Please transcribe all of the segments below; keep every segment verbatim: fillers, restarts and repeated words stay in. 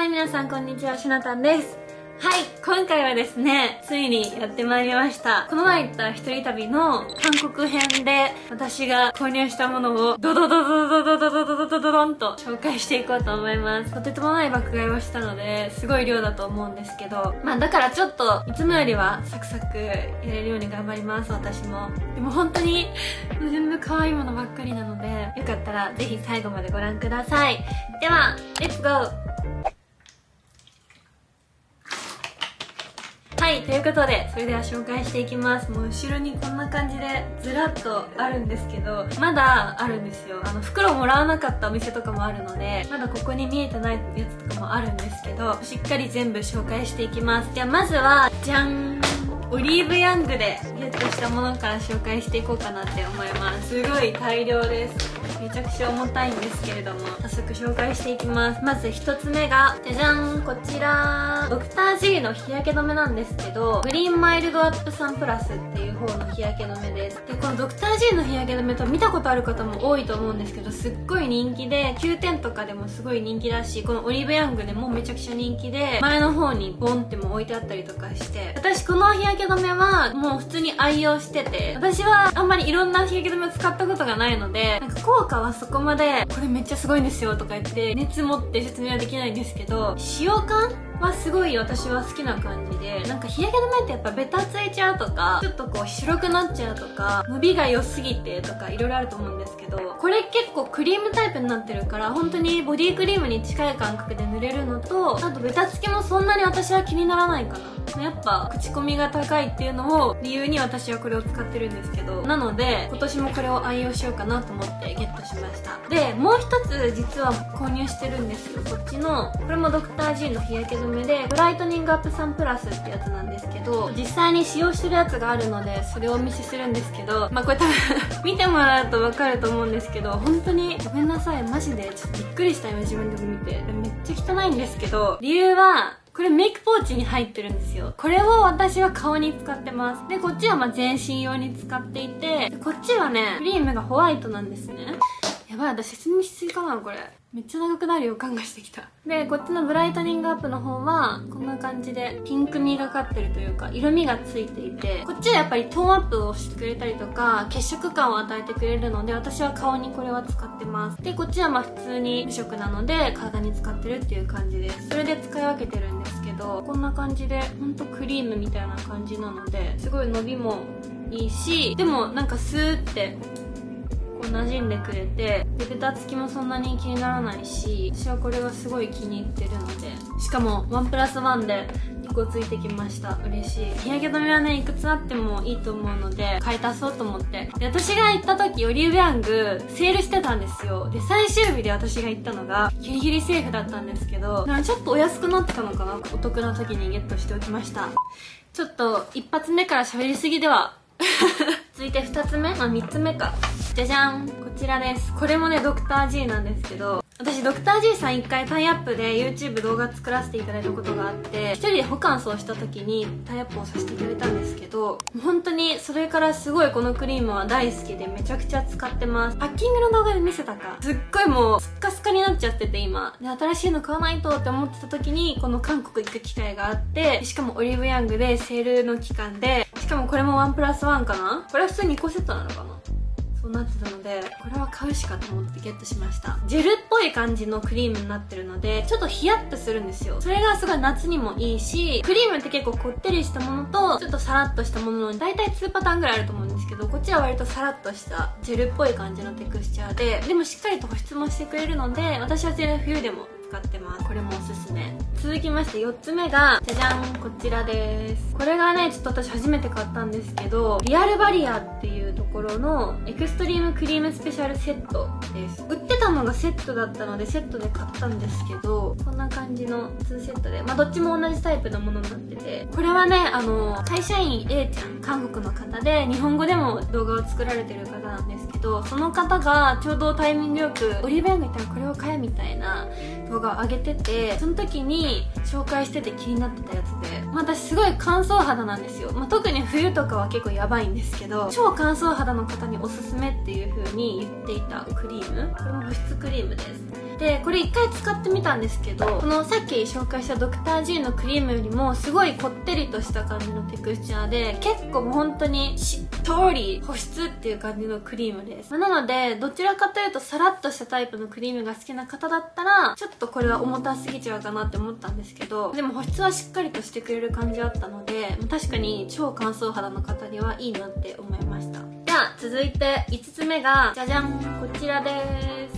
い、皆さんこんにちは、しなたんです。はい、今回はですね、ついにやってまいりました。この前行った一人旅の韓国編で、私が購入したものをドドドドドドドドドドドドドンと紹介していこうと思います。とてつもない爆買いをしたので、すごい量だと思うんですけど、まあだからちょっと、いつもよりはサクサクやれるように頑張ります、私も。でも本当に、全部可愛いものばっかりなので、よかったらぜひ最後までご覧ください。では、レッツゴー！はい、ということで、それでは紹介していきます。もう後ろにこんな感じでずらっとあるんですけど、まだあるんですよ。あの、袋もらわなかったお店とかもあるので、まだここに見えてないやつとかもあるんですけど、しっかり全部紹介していきます。じゃあまずは、じゃん！オリーブヤングでゲットしたものから紹介していこうかなって思います。すごい大量です。めちゃくちゃ重たいんですけれども、早速紹介していきます。まず一つ目が、じゃじゃん、こちら、ドクター G の日焼け止めなんですけど、グリーンマイルドアップサンプラスっていう方の日焼け止めです。で、このドクター G の日焼け止めと見たことある方も多いと思うんですけど、すっごい人気で、きゅうてんとかでもすごい人気だし、このオリーブヤングでもめちゃくちゃ人気で、前の方にボンっても置いてあったりとかして、私この日焼け止めはもう普通に愛用してて、私はあんまりいろんな日焼け止めを使ったことがないので、なんか効果はそこまで、これめっちゃすごいんですよとか言って熱持って説明はできないんですけど、使用感はすごい私は好きな感じで、なんか日焼け止めってやっぱベタついちゃうとか、ちょっとこう白くなっちゃうとか、伸びが良すぎてとかいろいろあると思うんですけど、これ結構クリームタイプになってるから、本当にボディクリームに近い感覚で塗れるのと、あとベタつきもそんなに私は気にならないかな。やっぱ口コミが高いっていうのを理由に私はこれを使ってるんですけど、なので今年もこれを愛用しようかなと思ってゲットしました。で、もう一つ実は購入してるんですよ。こっちの、これもドクター G の日焼け止めで、ブライトニングアップサンプラスってやつなんですけど、実際に使用してるやつがあるので、それをお見せするんですけど、まあこれ多分見てもらうとわかると思うんですけど、本当にごめんなさい、マジでちょっとびっくりした今自分でも見て。めっちゃ汚いんですけど、理由は、これメイクポーチに入ってるんですよ。これを私は顔に使ってます。で、こっちはまあ全身用に使っていて、こっちはね、クリームがホワイトなんですね。やばい、私説明しすぎかな、これ。めっちゃ長くなる予感がしてきた。で、こっちのブライトニングアップの方は、こんな感じでピンクみがかってるというか、色味がついていて、こっちはやっぱりトーンアップをしてくれたりとか、血色感を与えてくれるので、私は顔にこれは使ってます。で、こっちはまあ普通に無色なので、体に使ってるっていう感じです。それで使い分けてるんですけど、こんな感じで、ほんとクリームみたいな感じなので、すごい伸びもいいし、でもなんかスーって、こう馴染んでくれて、でベタつきもそんなに気にならないし、私はこれがすごい気に入ってるので、しかもワンプラスワンでにこついてきました。嬉しい。日焼け止めはね、いくつあってもいいと思うので買い足そうと思って。で、私が行った時オリーブヤングセールしてたんですよ。で、最終日で私が行ったのがギリギリセーフだったんですけど、ちょっとお安くなってたのかな、お得な時にゲットしておきました。ちょっと一発目から喋りすぎでは続いてふたつめ、まあみっつめか。じゃじゃん、こちらです。これもね、ドクター G なんですけど、私ドクター G さん一回タイアップで YouTube 動画作らせていただいたことがあって、一人でホカンスをした時にタイアップをさせていただいたんですけど、本当にそれからすごいこのクリームは大好きでめちゃくちゃ使ってます。パッキングの動画で見せたか、すっごいもうスッカスカになっちゃってて今で、新しいの買わないとって思ってた時にこの韓国行く機会があって、しかもオリーブヤングでセールの期間で、しかもこれもワンプラスワンかな、これは普通ににこセットなのかな、そうなってたので、これは買うしかと思ってゲットしました。ジェルっぽい感じのクリームになってるので、ちょっとヒヤッとするんですよ。それがすごい夏にもいいし、クリームって結構こってりしたものと、ちょっとサラッとしたものの、だいたいにパターンぐらいあると思うんですけど、こっちは割とサラッとしたジェルっぽい感じのテクスチャーで、でもしっかりと保湿もしてくれるので、私は全然冬でも使ってます。これもおすすめ。続きましてよっつめが、じゃじゃん、こちらです。これがね、ちょっと私初めて買ったんですけど、リアルバリアっていうところのエクストリームクリームスペシャルセットです。売ってたのがセットだったのでセットで買ったんですけど、こんな感じのにセットで、まあどっちも同じタイプのものになってて、これはね、あの会社員 A ちゃん、韓国の方で日本語でも動画を作られてる方なんですけど、その方がちょうどタイミングよくオリーブヤング行ったらこれを買えみたいな動画を上げてて、その時に紹介してて気になってたやつで、まあ、私すごい乾燥肌なんですよ。まあ、特に冬とかは結構やばいんですけど、超乾燥肌の方におすすめっていう風に言っていたクリーム、これも保湿クリームです。 で、これ一回使ってみたんですけど、このさっき紹介したドクター G のクリームよりもすごいこってりとした感じのテクスチャーで、結構もう本当にしっとり保湿っていう感じのクリームです。なのでどちらかというとサラッとしたタイプのクリームが好きな方だったらちょっとこれは重たすぎちゃうかなって思ったんですけど、でも保湿はしっかりとしてくれる感じあったので、確かに超乾燥肌の方にはいいなって思いました。じゃあ続いていつつめがじゃじゃん、こちらです。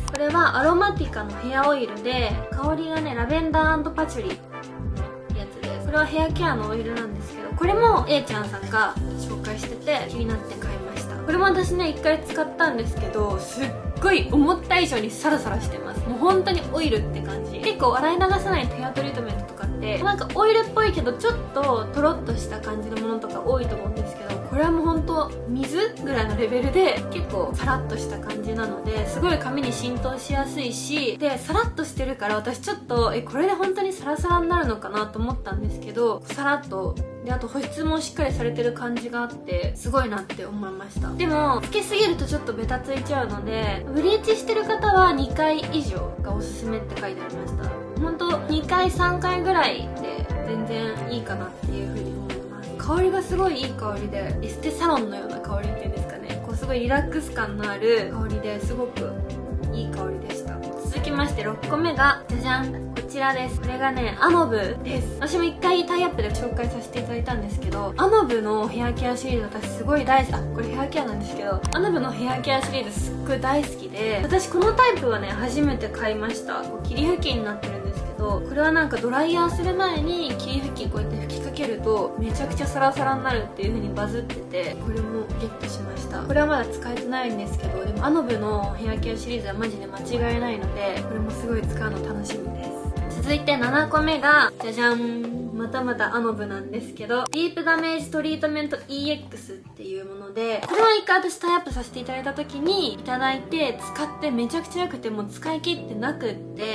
これはアロマティカのヘアオイルで、香りがねラベンダー&パチュリーってやつで、これはヘアケアのオイルなんですけど、これも A ちゃんさんが紹介してて気になって買いました。これも私ね一回使ったんですけど、すっごい思った以上にサラサラしてます。もう本当にオイルって感じ。結構洗い流さないヘアトリートメントとかってなんかオイルっぽいけどちょっとトロッとした感じのものとか多いと思うんですけど、これはもう本当水ぐらいのレベルで結構サラッとした感じなので、すごい髪に浸透しやすいし、でサラッとしてるから私ちょっとえこれで本当にサラサラになるのかなと思ったんですけど、サラッとで、あと保湿もしっかりされてる感じがあってすごいなって思いました。でもつけすぎるとちょっとベタついちゃうので、ブリーチしてる方はにかい以上がおすすめって書いてありました。本当にかいさんかいぐらいで全然いいかなっていう風に思います。香りがすごいいい香りで、エステサロンのような香りっていうんですかね、こうすごいリラックス感のある香りですごくいい香りでした。続きましてろっこめがじゃじゃん、こちらです。これがねアノブです。私も一回タイアップで紹介させていただいたんですけど、アノブのヘアケアシリーズ私すごい大好き。あ、これヘアケアなんですけど、アノブのヘアケアシリーズすっごい大好きで、私このタイプはね初めて買いました。こう霧吹きになってるんですけど、これはなんかドライヤーする前に霧吹きこうやって吹きかけるとめちゃくちゃサラサラになるっていう風にバズってて、これもゲットしました。これはまだ使えてないんですけど、でもアノブのヘアケアシリーズはマジで間違いないので、これもすごい使うの楽しみです。続いてななこめがじゃじゃん、またまたアノブなんですけど、ディープダメージトリートメント イーエックス っていうもので、これは一回私タイアップさせていただいた時にいただいて使ってめちゃくちゃ良くて、もう使い切ってなくって、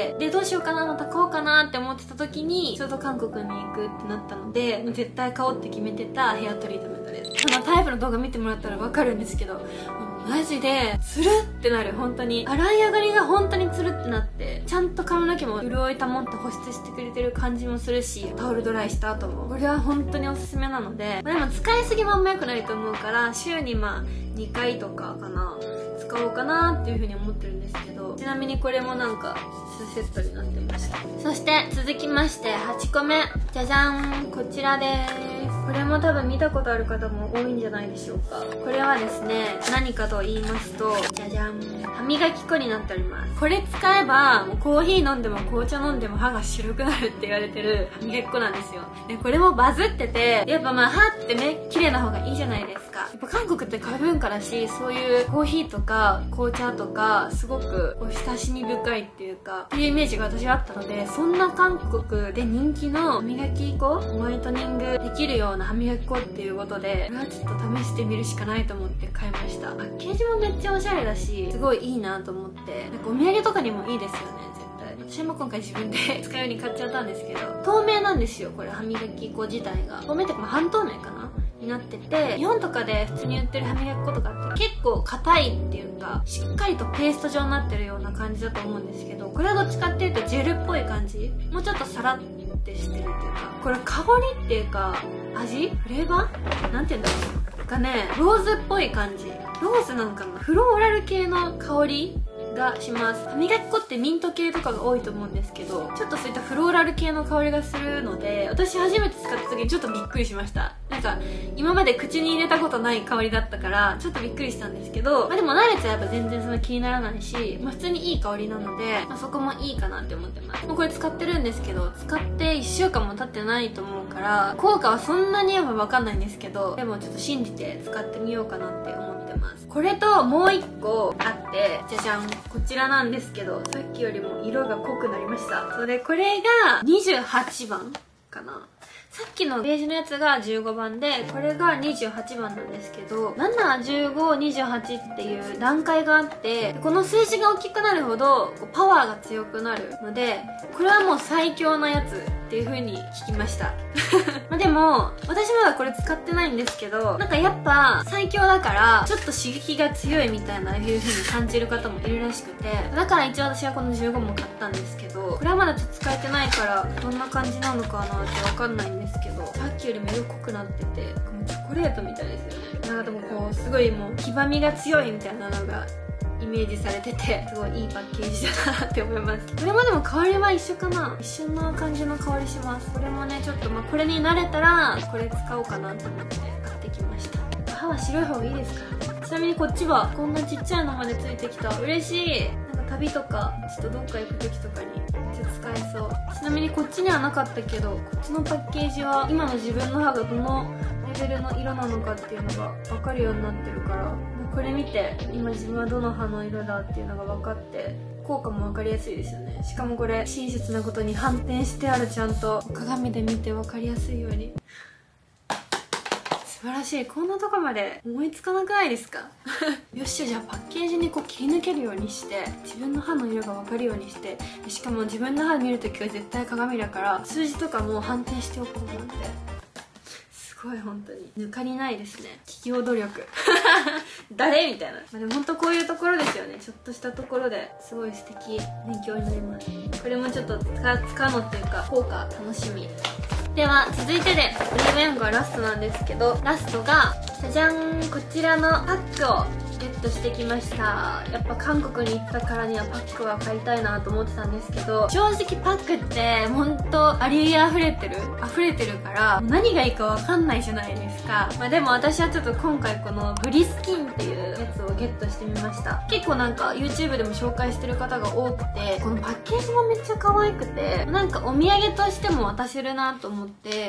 でどうしようかな、また買おうかなって思ってた時にちょうど韓国に行くってなったので、もう絶対買おうって決めてたヘアトリートメントです。このタイプの動画見てもらったら分かるんですけど、マジでツルってなる。本当に洗い上がりが本当にツルってなって、ちゃんと髪の毛も潤い保って保湿してくれてる感じもするし、タオルドライした後もこれは本当におすすめなので、まあ、でも使いすぎもあんま良くないと思うから週にまあにかいとかかな使おうかなっていう風に思ってるんですけど、ちなみにこれもなんかにセットになってました。そして続きましてはちこめ、じゃじゃん、こちらです。これも多分見たことある方も多いんじゃないでしょうか。これはですね何かと言いますと、じゃじゃん、歯磨き粉になっております。これ使えばもうコーヒー飲んでも紅茶飲んでも歯が白くなるって言われてる歯磨き粉なんですよ。でこれもバズってて、やっぱまあ歯ってね綺麗な方がいいじゃないですか。やっぱ韓国ってカ文化だし、そういうコーヒーとか紅茶とかすごくこう親しみ深いっていうかっていうイメージが私はあったので、そんな韓国で人気の歯磨き粉、ホワイトニングできるような歯磨き粉っていうことで、これはちょっと試してみるしかないと思って買いました。パッケージもめっちゃおしゃれだしすごいいいなと思って、なんかお土産とかにもいいですよね絶対。私も今回自分で使うように買っちゃったんですけど、透明なんですよこれ。歯磨き粉自体が透明っていうか、まあ、半透明かなになってて、日本とかで普通に売ってる歯磨き粉とかって結構硬いっていうかしっかりとペースト状になってるような感じだと思うんですけど、これはどっちかっていうとジェルっぽい感じ、もうちょっとサラッてしてるっていうか、これ香りっていうか味フレーバーなんて言うんだろうがね、ローズっぽい感じ。ローズなんかな、フローラル系の香りがします。歯磨き粉ってミント系とかが多いと思うんですけど、ちょっとそういったフローラル系の香りがするので、私初めて使った時にちょっとびっくりしました。なんか今まで口に入れたことない香りだったからちょっとびっくりしたんですけど、まあ、でも慣れちゃえば全然そんな気にならないし、まあ、普通にいい香りなので、まあ、そこもいいかなって思ってます。もうこれ使ってるんですけど、使っていっしゅうかんも経ってないと思うから効果はそんなにやっぱ分かんないんですけど、でもちょっと信じて使ってみようかなって思ってます。これともう一個あって、じゃじゃん、こちらなんですけど、さっきよりも色が濃くなりました。それこれがにじゅうはちばんかな。 さっきのベージュのやつがじゅうごばんで、これがにじゅうはちばんなんですけど、なな、じゅうご、にじゅうはちっていう段階があって、この数字が大きくなるほどパワーが強くなるので、これはもう最強なやつっていう風に聞きましたまあでも私まだこれ使ってないんですけど、なんかやっぱ最強だからちょっと刺激が強いみたいないう風に感じる方もいるらしくて、だから一応私はこのじゅうごも買ったんですけど、これはまだちょっと使えてないからどんな感じなのかなってわかんないんですけど、さっきよりも色濃くなっててチョコレートみたいですよね。なんかでもこうすごいもう黄ばみが強いみたいなのがイメージされてて、すごいいいパッケージだなって思います。これもでも香りは一緒かな、一緒な感じの香りします。これもねちょっとまあこれに慣れたらこれ使おうかなと思って買ってきました。歯は白い方がいいですからね。ちなみにこっちはこんなちっちゃいのまでついてきた。嬉しい。なんか旅とかちょっとどっか行く時とかにめっちゃ使えそう。ちなみにこっちにはなかったけど、こっちのパッケージは今の自分の歯がどのレベルの色なのかっていうのが分かるようになってるから、これ見て今自分はどの歯の色だっていうのが分かって効果も分かりやすいですよね。しかもこれ親切なことに反転してある、ちゃんと鏡で見て分かりやすいように。素晴らしい。こんなとこまで思いつかなくないですかよっしゃ、じゃあパッケージにこう切り抜けるようにして自分の歯の色が分かるようにして、しかも自分の歯見るときは絶対鏡だから数字とかも反転しておこうなんて。すごい、本当に抜かりないですね。企業努力誰みたいな。まあ、でも本当こういうところですよね。ちょっとしたところですごい素敵、勉強になります。これもちょっと使使うのっていうか効果楽しみ。では続いてでオリーブヤングはラストなんですけど、ラストがじゃじゃん、こちらのパックをゲットしてきました。やっぱ韓国に行ったからにはパックは買いたいなと思ってたんですけど、正直パックって本当ありあふれてる溢れてるから何がいいかわかんないじゃないですか。まあでも私はちょっと今回このブリスキンっていうやつをゲットしてみました。結構なんか YouTube でも紹介してる方が多くて、このパッケージもめっちゃ可愛くて、なんかお土産としても渡せるなと思って、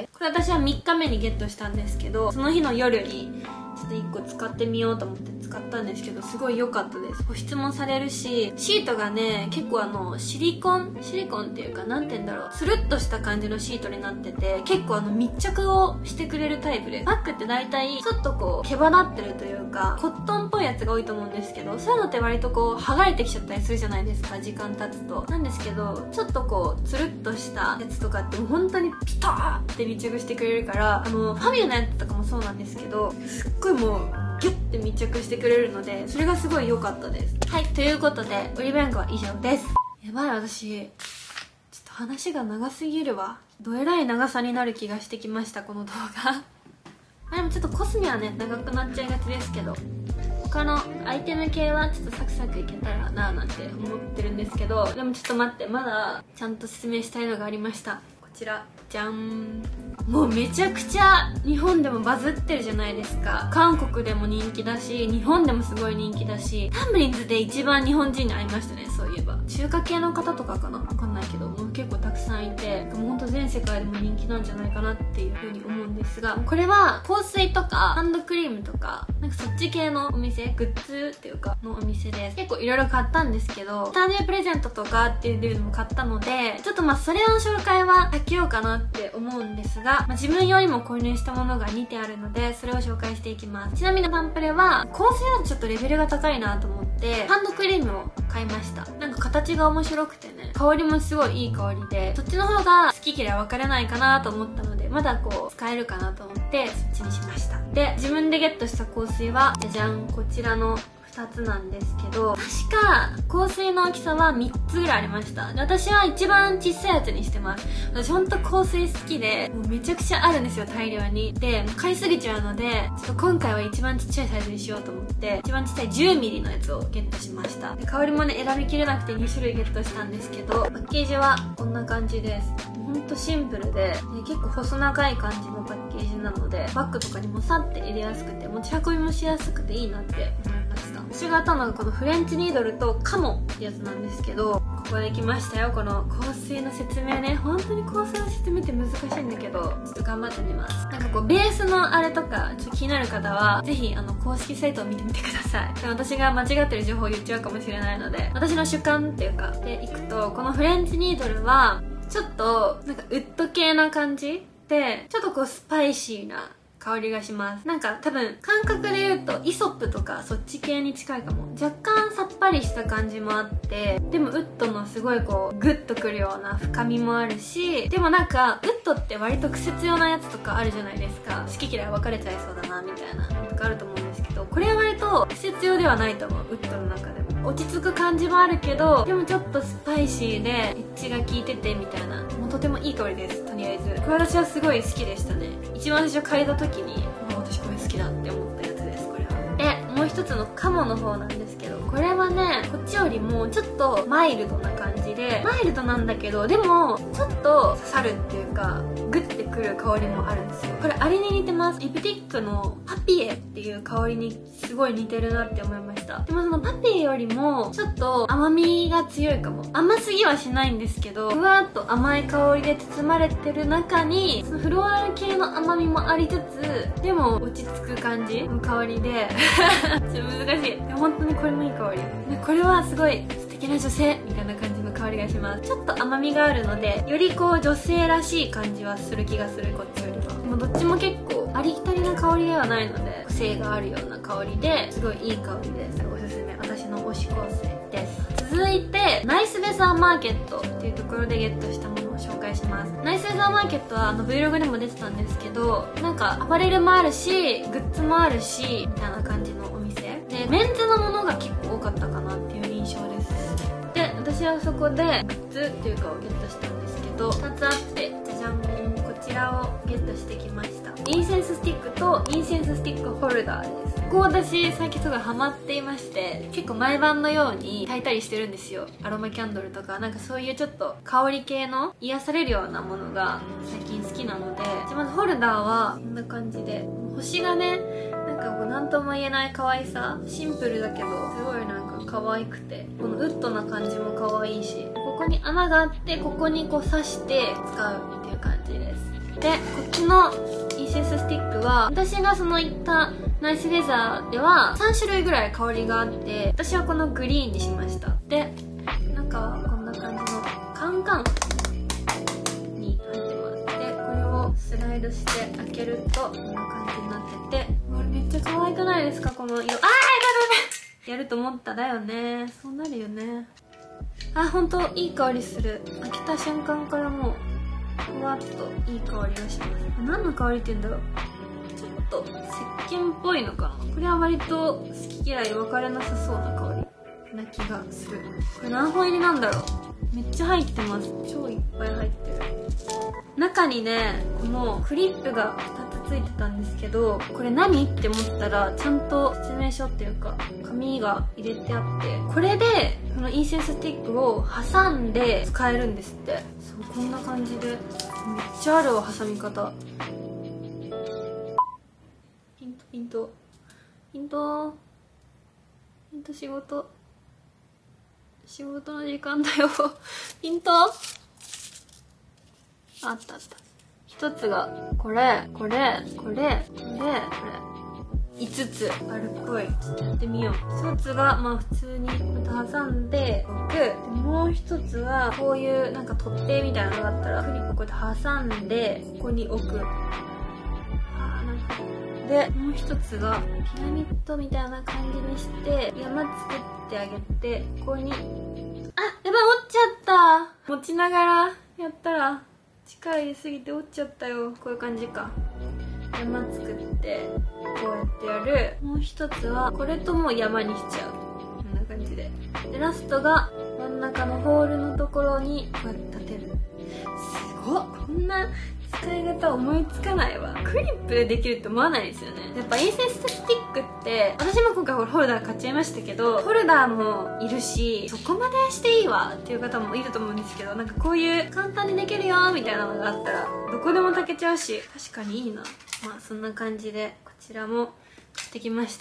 これ私はみっかめにゲットしたんですけど、その日の夜にちょっといっこ使ってみようと思って使ったんですけど、すごい良かったです。保湿もされるし、シートがね結構あのシリコンシリコンっていうかなんて言うんだろう、つるっとした感じのシートになってて、結構あの密着をしてくれるタイプで、バッグって大体ちょっとこう毛羽立ってるというかコットンっぽいやつが多いと思うんですけど、そういうのって割とこう剥がれてきちゃったりするじゃないですか、時間経つと。なんですけどちょっとこうつるっとしたやつとかってもう本当にピターって密着してくれるから、あのファミュのやつとかもそうなんですけど、すっごいもうギュッて密着してくれるので、それがすごい良かったです。はい、ということでオリーブヤングは以上です。やばい、私ちょっと話が長すぎるわ。どえらい長さになる気がしてきました、この動画でもちょっとコスメはね長くなっちゃいがちですけど、他のアイテム系はちょっとサクサクいけたらなーなんて思ってるんですけど、でもちょっと待って、まだちゃんと説明したいのがありました。こちらじゃん。もうめちゃくちゃ日本でもバズってるじゃないですか。韓国でも人気だし、日本でもすごい人気だし、タンブリンズで一番日本人に会いましたね、そういえば。中華系の方とかかな、わかんないけど、もう結構たくさんいて、もうほんと全世界でも人気なんじゃないかなっていう風に思うんですが、これは香水とかハンドクリームとかなんかそっち系のお店、グッズっていうかのお店です。結構いろいろ買ったんですけど、誕生日プレゼントとかっていうのも買ったので、ちょっとまあそれの紹介は避けようかなって思うんですが、まあ、自分よりも購入したものがにてんあるので、それを紹介していきます。ちなみにサンプレは香水だとちょっとレベルが高いなと思ってハンドクリームを買いました。なんか形が面白くてね、香りもすごいいい香りで、そっちの方が好き嫌い分かれないかなと思ったので、まだこう使えるかなと思ってそっちにしました。で、自分でゲットした香水はじゃじゃん、こちらのふたつなんですけど、確か香水の大きさはみっつぐらいありました。で、私は一番小さいやつにしてます。私ほんと香水好きで、もうめちゃくちゃあるんですよ、大量に。で、買いすぎちゃうので、ちょっと今回は一番ちっちゃいサイズにしようと思って、一番ちっちゃい じゅうミリ のやつをゲットしました。で、香りもね選びきれなくてにしゅるいゲットしたんですけど、パッケージはこんな感じです。ほんとシンプルで、で結構細長い感じのパッケージなので、バッグとかにもさって入れやすくて、持ち運びもしやすくていいなって思いました。私が買ったのがこのフレンチニードルとカモってやつなんですけど、ここで来ましたよ。この香水の説明ね、本当に香水の説明って難しいんだけど、ちょっと頑張ってみます。なんかこうベースのあれとかちょっと気になる方はぜひあの公式サイトを見てみてください。で、私が間違ってる情報を言っちゃうかもしれないので、私の主観っていうかでいくと、このフレンチニードルはちょっとなんかウッド系な感じてちょっとこうスパイシーな香りがします。なんか多分感覚で言うとイソップとかそっち系に近いかも。若干さっぱりした感じもあって、でもウッドのすごいこうグッとくるような深みもあるし、でもなんかウッドって割と癖強なやつとかあるじゃないですか。好き嫌い分かれちゃいそうだなみたいなのとかあると思うんですけど、これは割と癖強ではないと思う。ウッドの中でも落ち着く感じもあるけど、でもちょっとスパイシーでエッジが効いててみたいな、もうとてもいい香りです。とりあえずこれ私はすごい好きでしたね。一番最初嗅いだ時にもう私これ好きだって思ったやつです。これはで、もう一つのカモの方なんですけど、これはねこっちよりもちょっとマイルドな感じで、マイルドなんだけどでもちょっと刺さるっていうかグッてくる香りもあるんですよ。これあれに似てます。リプティックのパピエっていう香りにすごい似てるなって思いました。でもそのパピエよりもちょっと甘みが強いかも。甘すぎはしないんですけど、ふわっと甘い香りで包まれてる中にそのフローラル系の甘みもありつつ、でも落ち着く感じの香りでちょっと難しい。でも本当にこれもいい香りで、これはすごい素敵な女性みたいな感じの香りがします。ちょっと甘みがあるのでよりこう女性らしい感じはする気がする、こっちよりは。でもどっちも結構ありきたりな香りではないので癖があるような香りですごいいい香りです。おすすめ、私の推し香水です。続いてナイスベザーマーケットっていうところでゲットしたものを紹介します。ナイスベザーマーケットはあの Vlog でも出てたんですけど、なんかアパレルもあるしグッズもあるしみたいな感じのお店で、メンズのものが結構多かったかなっていう印象です。で、私はそこでグッズっていうかをゲットしたんですけど、ふたつあって、じゃじゃん、こちらをゲットしてきました。インセンススティックとインセンススティックホルダーです。ここ私最近すごいハマっていまして、結構毎晩のように炊いたりしてるんですよ。アロマキャンドルとかなんかそういうちょっと香り系の癒されるようなものが最近好きなので、じゃまずホルダーはこんな感じで星がね、なんかこう何とも言えない可愛さ、シンプルだけどすごいなんか可愛くて、このウッドな感じも可愛いし、ここに穴があってここにこう刺して使うっていう感じです。で、こっちのインセンススティックは私がその言ったナイスレザーではさん種類ぐらい香りがあって、私はこのグリーンにしました。で、中はこんな感じのカンカンに入ってます。で、これをスライドして開けるとこんな感じになってて、これめっちゃ可愛くないですかこの色。あー、やだやだやると思っただよね。そうなるよね。あ、ほんといい香りする。開けた瞬間からもうふわっといい香りがします。何の香りって言うんだろう。ちょっと石鹸っぽいのかな。これは割と好き嫌い分かれなさそうな香りな気がする。これ何本入りなんだろう。めっちゃ入ってます。超いっぱい入ってる。中にね、このクリップがふたつついてたんですけど、これ何って思ったらちゃんと説明書っていうか紙が入れてあって、これでこのインセンススティックを挟んで使えるんですって。そう、こんな感じでめっちゃあるわ、挟み方。ピントピントピントピント、仕事仕事の時間だよピントあったあった。一つがこれこれこれこれこれいつつあるっぽい。ちょっとやってみよう。一つがまあ普通にこうやって挟んで置く。もう一つはこういうなんか取っ手みたいなのがあったらクリップこうやって挟んでここに置く。あー、なんかで、もう一つがピラミッドみたいな感じにして山作ってあげて、ここに、あ、やばい、折っちゃった。持ちながらやったら力入れすぎて折っちゃったよ。こういう感じか。山作ってこうやってやる。もう一つはこれともう山にしちゃう。こんな感じで。で、ラストが真ん中のホールのところにこうやって立てる。すごっ、こんな使い方思いつかないわ。クリップでできるって思わないですよね。やっぱインセンススティックって私も今回ホルダー買っちゃいましたけど、ホルダーもいるしそこまでしていいわっていう方もいると思うんですけど、なんかこういう簡単にできるよみたいなのがあったらどこでも炊けちゃうし、確かにいいな。まあそんな感じでこちらも買ってきました。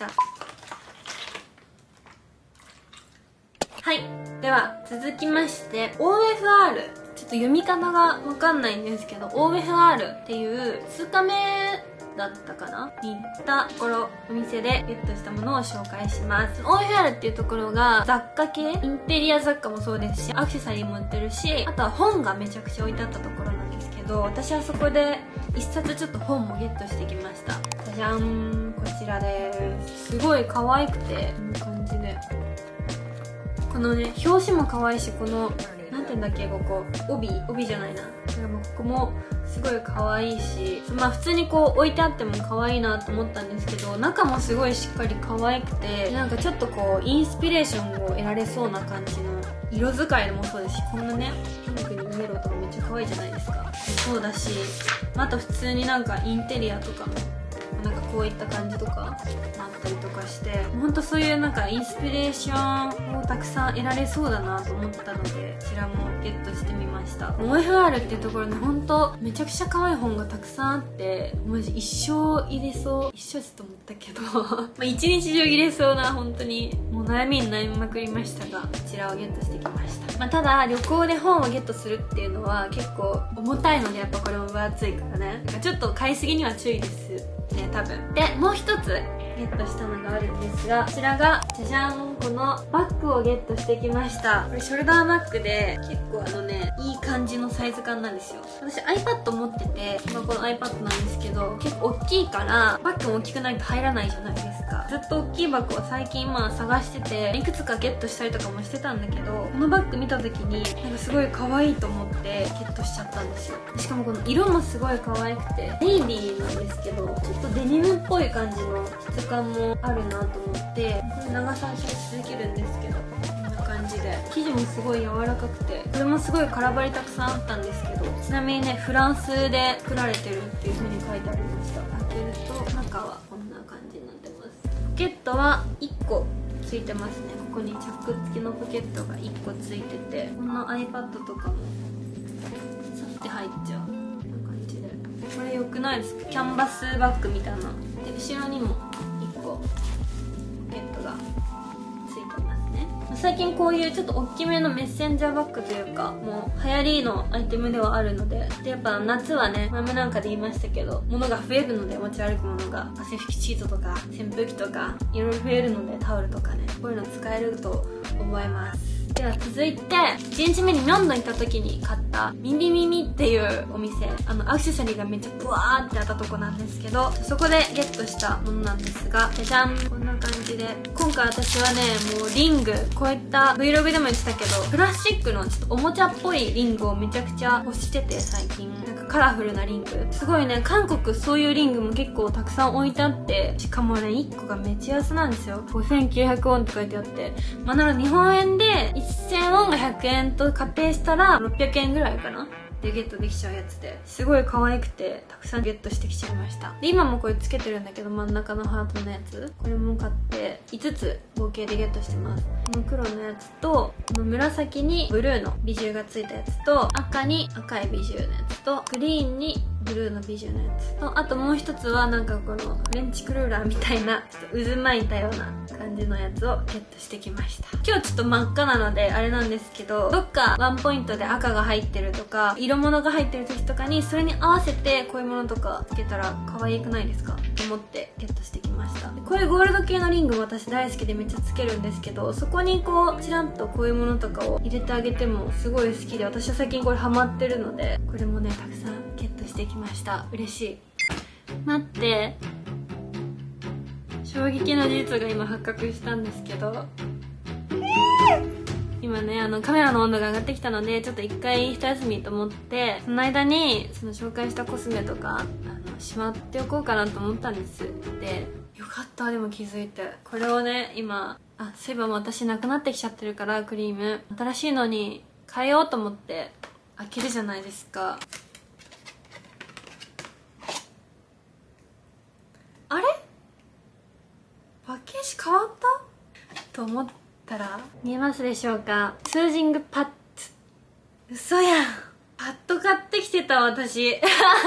はい、では続きまして オーエフアール、 ちょっと読み方がわかんないんですけど オーエフアール っていうふつかめだったかなに行ったところ、お店でゲットしたものを紹介します。 オーエフアール っていうところが雑貨系、インテリア雑貨もそうですしアクセサリーも売ってるし、あとは本がめちゃくちゃ置いてあったところなんですけど、私はそこで一冊ちょっと本もゲットしてきました。じゃじゃん、こちらです。すごい可愛くて、こんな感じで、このね表紙も可愛いし、このなんていうんだっけ、ここ帯帯じゃないな、でもここもすごい可愛いし、まあ普通にこう置いてあっても可愛いなと思ったんですけど、中もすごいしっかり可愛くて、なんかちょっとこうインスピレーションを得られそうな感じの色使いもそうですし、こんなねピンクにイエローとかめっちゃ可愛いじゃないですか。そうだし、あと普通になんかインテリアとかもなんかこういった感じとかあったりとかして、ほんとそういうなんかインスピレーションをたくさん得られそうだなと思ったので、こちらもゲットしてみました。 オーエフアール っていうところにほんとめちゃくちゃ可愛い本がたくさんあって、マジ一生入れそう、一生ちょっと思ったけどまあ一日中入れそうな、本当にもう悩みに悩みまくりましたが、こちらをゲットしてきました。まあ、ただ旅行で本をゲットするっていうのは結構重たいので、やっぱこれも分厚いからね、なんかちょっと買いすぎには注意ですね、多分。でもう一つゲットしたのがあるんですが、こちらがじゃじゃん、このバッグをゲットしてきました。これショルダーバッグで結構あのねいい感じのサイズ感なんですよ。私 iPad 持ってて、まあ、この iPad なんですけど、結構大きいからバッグも大きくないと入らないじゃないですか。ずっと大きいバッグを最近まあ探してて、いくつかゲットしたりとかもしてたんだけど、このバッグ見た時になんかすごい可愛いと思ってゲットしちゃったんですよ。しかもこの色もすごい可愛くてネイビーなんですけど、ちょっとデニムっぽい感じの質感もあるなと思って、これ長さん種類続けるんですけど、こんな感じで生地もすごい柔らかくて、これもすごい空張りたくさんあったんですけど、ちなみにねフランスで作られてるっていう風に書いてありました。開けると中はこんな感じになってます。ポケットはいっこついてますね。ここにチャック付きのポケットがいっこついてて、この iPad とかもさって入っちゃう、こんな感じで、これ良くないですか？キャンバスバッグみたいなで、後ろにもいっこポケットがついてますね。最近こういうちょっと大きめのメッセンジャーバッグというか、もう流行りのアイテムではあるので、でやっぱ夏はね、前もなんかで言いましたけど、物が増えるので、持ち歩くものが汗拭きシートとか扇風機とかいろいろ増えるので、タオルとかね、こういうの使えると思います。では続いていちにちめにミョンドン行った時に買ったミミミミっていうお店、あのアクセサリーがめっちゃブワーってあったとこなんですけど、そこでゲットしたものなんですが、じゃじゃん、こんな感じで、今回私はねもうリング、こういった Vlog でも言ってたけどプラスチックのちょっとおもちゃっぽいリングをめちゃくちゃ欲してて、最近なんかカラフルなリング、すごいね、韓国そういうリングも結構たくさん置いてあって、しかもねいっこがめっちゃ安なんですよ。ごせんきゅうひゃくウォンって書いてあって、まあなので日本円でせんウォンがひゃくえんと仮定したらろっぴゃくえんぐらいかなでゲットできちゃうやつで、すごい可愛くてたくさんゲットしてきちゃいました。で今もこれつけてるんだけど、真ん中のハートのやつ、これも買っていつつ合計でゲットしてます。この黒のやつと、この紫にブルーのビジュがついたやつと、赤に赤いビジュのやつと、グリーンにブルーのビジュのやつと、あともう一つはなんかこのフレンチクルーラーみたいなちょっと渦巻いたような感じのやつをゲットしてきました。今日ちょっと真っ赤なのであれなんですけど、どっかワンポイントで赤が入ってるとか色物が入ってる時とかにそれに合わせてこういうものとかつけたら可愛くないですかと思ってゲットしてきました。これゴールド系のリングも私大好きでめっちゃつけるんですけど、そこにこうチランとこういうものとかを入れてあげてもすごい好きで、私は最近これハマってるので、これもねたくさんゲットしてきました。嬉しい。待って、衝撃の事実が今発覚したんですけど、今ねあのカメラの温度が上がってきたので、ちょっと一回一休みと思って、その間にその紹介したコスメとかあのしまっておこうかなと思ったんです。でよかった、でも気づいて、これをね今、あそういえばもう私なくなってきちゃってるから、クリーム新しいのに変えようと思って開けるじゃないですか。あれパッケージ変わったと思ったら、見えますでしょうか、スージングパッド。嘘やん、パッド買ってきてた私え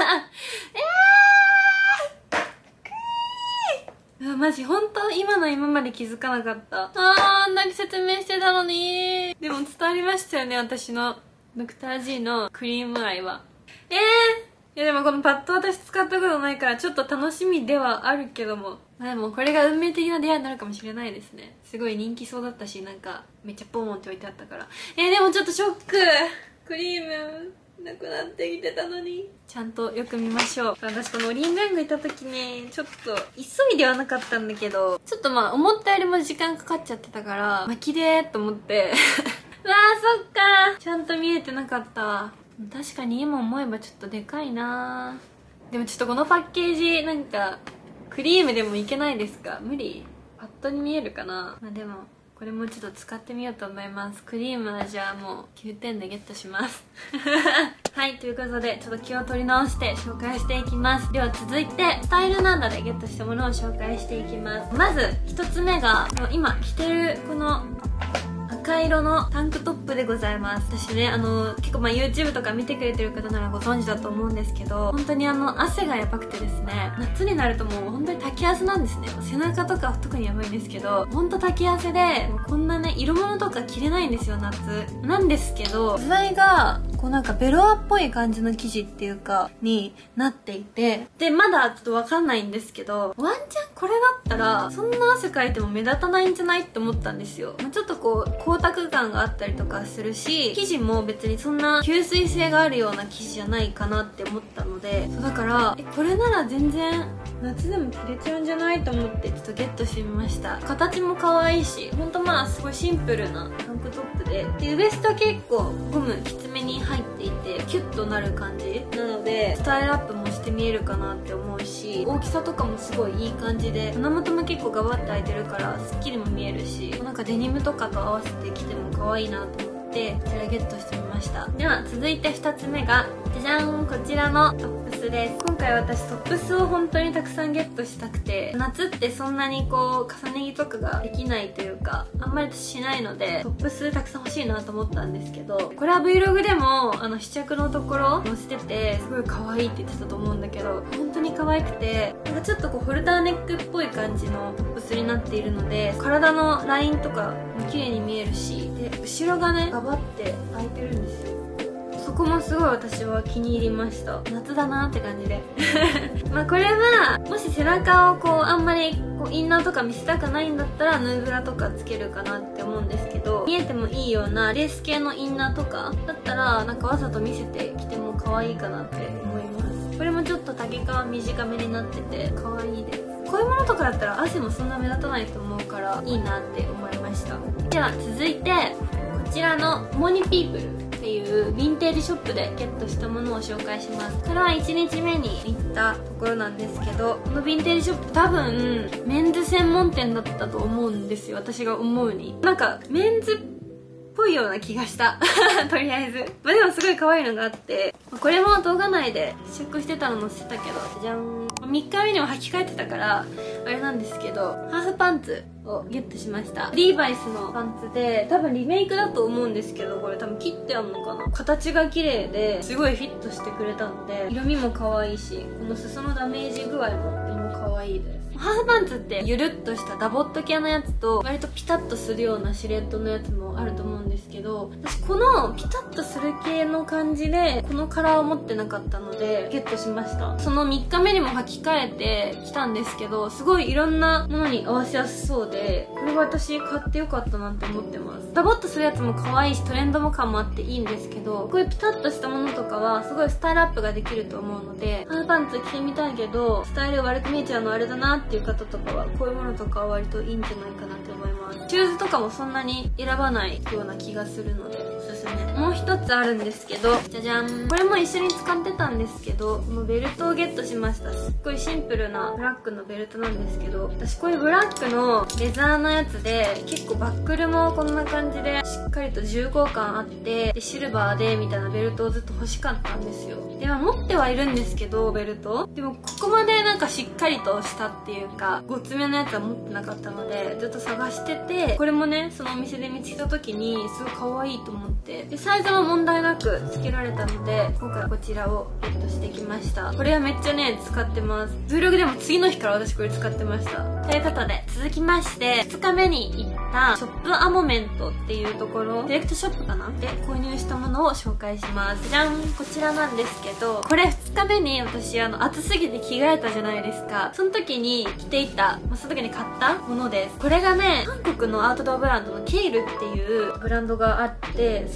ーうわマジ本当今の今まで気づかなかった。あーんだけ説明してたのに。でも伝わりましたよね、私のドクター G のクリーム愛は。えーいやでもこのパッド私使ったことないからちょっと楽しみではあるけども、まあでもこれが運命的な出会いになるかもしれないですね。すごい人気そうだったし、なんかめっちゃポーンって置いてあったから。えー、でもちょっとショック。クリームなくなってきてたのに。ちゃんとよく見ましょう。私このオリンベング行った時ね、ちょっと急いではなかったんだけど、ちょっとまあ思ったよりも時間かかっちゃってたから、まあ綺麗と思ってうわーそっかー、ちゃんと見えてなかったわ。確かに今思えばちょっとでかいなー。でもちょっとこのパッケージなんかクリームでもいけないですか？無理？パッとに見えるかな。まあでもこれもちょっと使ってみようと思います。クリームはじゃあもうきゅうてんでゲットしますはい、ということでちょっと気を取り直して紹介していきます。では続いてスタイルナンダでゲットしたものを紹介していきます。まずひとつめが今着てるこの赤色のタンクトップでございます。私ね、あの結構まあ YouTube とか見てくれてる方ならご存知だと思うんですけど、本当にあの汗がやばくてですね、夏になるともう本当に滝汗なんですね。背中とか特にやばいんですけど、本当滝汗でもうこんなね色物とか着れないんですよ、夏なんですけど、素材がこうなんかベロアっぽい感じの生地っていうかになっていて、でまだちょっとわかんないんですけど、ワンチャンこれだったらそんな汗かいても目立たないんじゃないって思ったんですよ。まあ、ちょっとこう光沢感があったりとかするし、生地も別にそんな吸水性があるような生地じゃないかなって思ったので、そうだからえこれなら全然夏でも着れちゃうんじゃないと思ってちょっとゲットしてみました。形も可愛いし、ほんとまあすごいシンプルなタンクトップで、でウエスト結構ゴムきつめに入っていてキュッとなる感じなので、スタイルアップもして見えるかなって思うし、大きさとかもすごいいい感じで、胸元も結構ガバって開いてるからスッキリも見えるし、なんかデニムとかと合わせて着ても可愛いなと思ってこちらゲットしてみました。では続いてふたつめがじゃじゃん、こちらのトップスです。今回私トップスを本当にたくさんゲットしたくて、夏ってそんなにこう重ね着とかができないというかあんまりしないので、トップスたくさん欲しいなと思ったんですけど、これは Vlog でもあの試着のところ載せててすごい可愛いって言ってたと思うんだけど、本当に可愛くて、なんかちょっとこうホルダーネックっぽい感じのトップスになっているので、体のラインとかも綺麗に見えるし、で後ろがねガバって開いてるんですよ。そこもすごい私は気に入りました。夏だなって感じでまあこれはもし背中をこうあんまりこうインナーとか見せたくないんだったらヌーブラとかつけるかなって思うんですけど、見えてもいいようなレース系のインナーとかだったらなんかわざと見せてきても可愛いかなって思います。これもちょっと丈感短めになってて可愛いです。こういうものとかだったら汗もそんな目立たないと思うからいいなって思いました。では続いてこちらのモニピープルっていうヴィンテージショップでゲットしたものを紹介します。これはいちにちめに行ったところなんですけど、このヴィンテージショップ多分メンズ専門店だったと思うんですよ、私が思うに。なんかメンズっぽいような気がしたとりあえず、まあ、でもすごい可愛いのがあって、これも動画内で試着してたの載せてたけど、じゃん、みっかめにも履き替えてたからあれなんですけど、ハーフパンツをゲットしました。リーバイスのパンツで、多分リメイクだと思うんですけど、これ多分切ってあんのかな。形が綺麗ですごいフィットしてくれたので、色味も可愛いし、この裾のダメージ具合もとても可愛いです。ハーフパンツってゆるっとしたダボっと系のやつと割とピタッとするようなシルエットのやつもあると思うんですけど、私このピタッとする系の感じでこのカラーを持ってなかったのでゲットしました。そのみっかめにも履き替えてきたんですけど、すごいいろんなものに合わせやすそうで、これは私買ってよかったなって思ってます。ダボっとするやつも可愛いしトレンドも感もあっていいんですけど、こういうピタッとしたものとかはすごいスタイルアップができると思うので、ハーフパンツ着てみたいけどスタイル悪く見えちゃうのあれだなってっていう方とかはこういうものとかは割といいんじゃないかなって思います。シューズとかもそんなに選ばないような気がするのでおすすめ。もう一つあるんですけど、じゃじゃん、これも一緒に使ってたんですけど、このベルトをゲットしました。すっごいシンプルなブラックのベルトなんですけど、私こういうブラックのレザーのやつで結構バックルもこんな感じでしっかりと重厚感あって、でシルバーでみたいなベルトをずっと欲しかったんですよ。では持ってはいるんですけどベルトでもここまでなんかしっかりとしたっていうかごつめのやつは持ってなかったのでずっと探してて、これもねそのお店で見つけた時にすごい可愛いと思って、でサイズも問題なく付けられたので今回こちらをゲットしてきました。これはめっちゃね使ってます。 Vlog でも次の日から私これ使ってました。ということで続きましてふつかめに行ったショップアモメントっていうところ、セレクトショップかなで購入したものを紹介します。じゃん、こちらなんですけど、これふつかめに私あの暑すぎて着替えたじゃないですか。その時に着ていた、まあ、その時に買ったものです。これがね韓国のアウトドアブランドのケイルっていうブランドがあって、そのと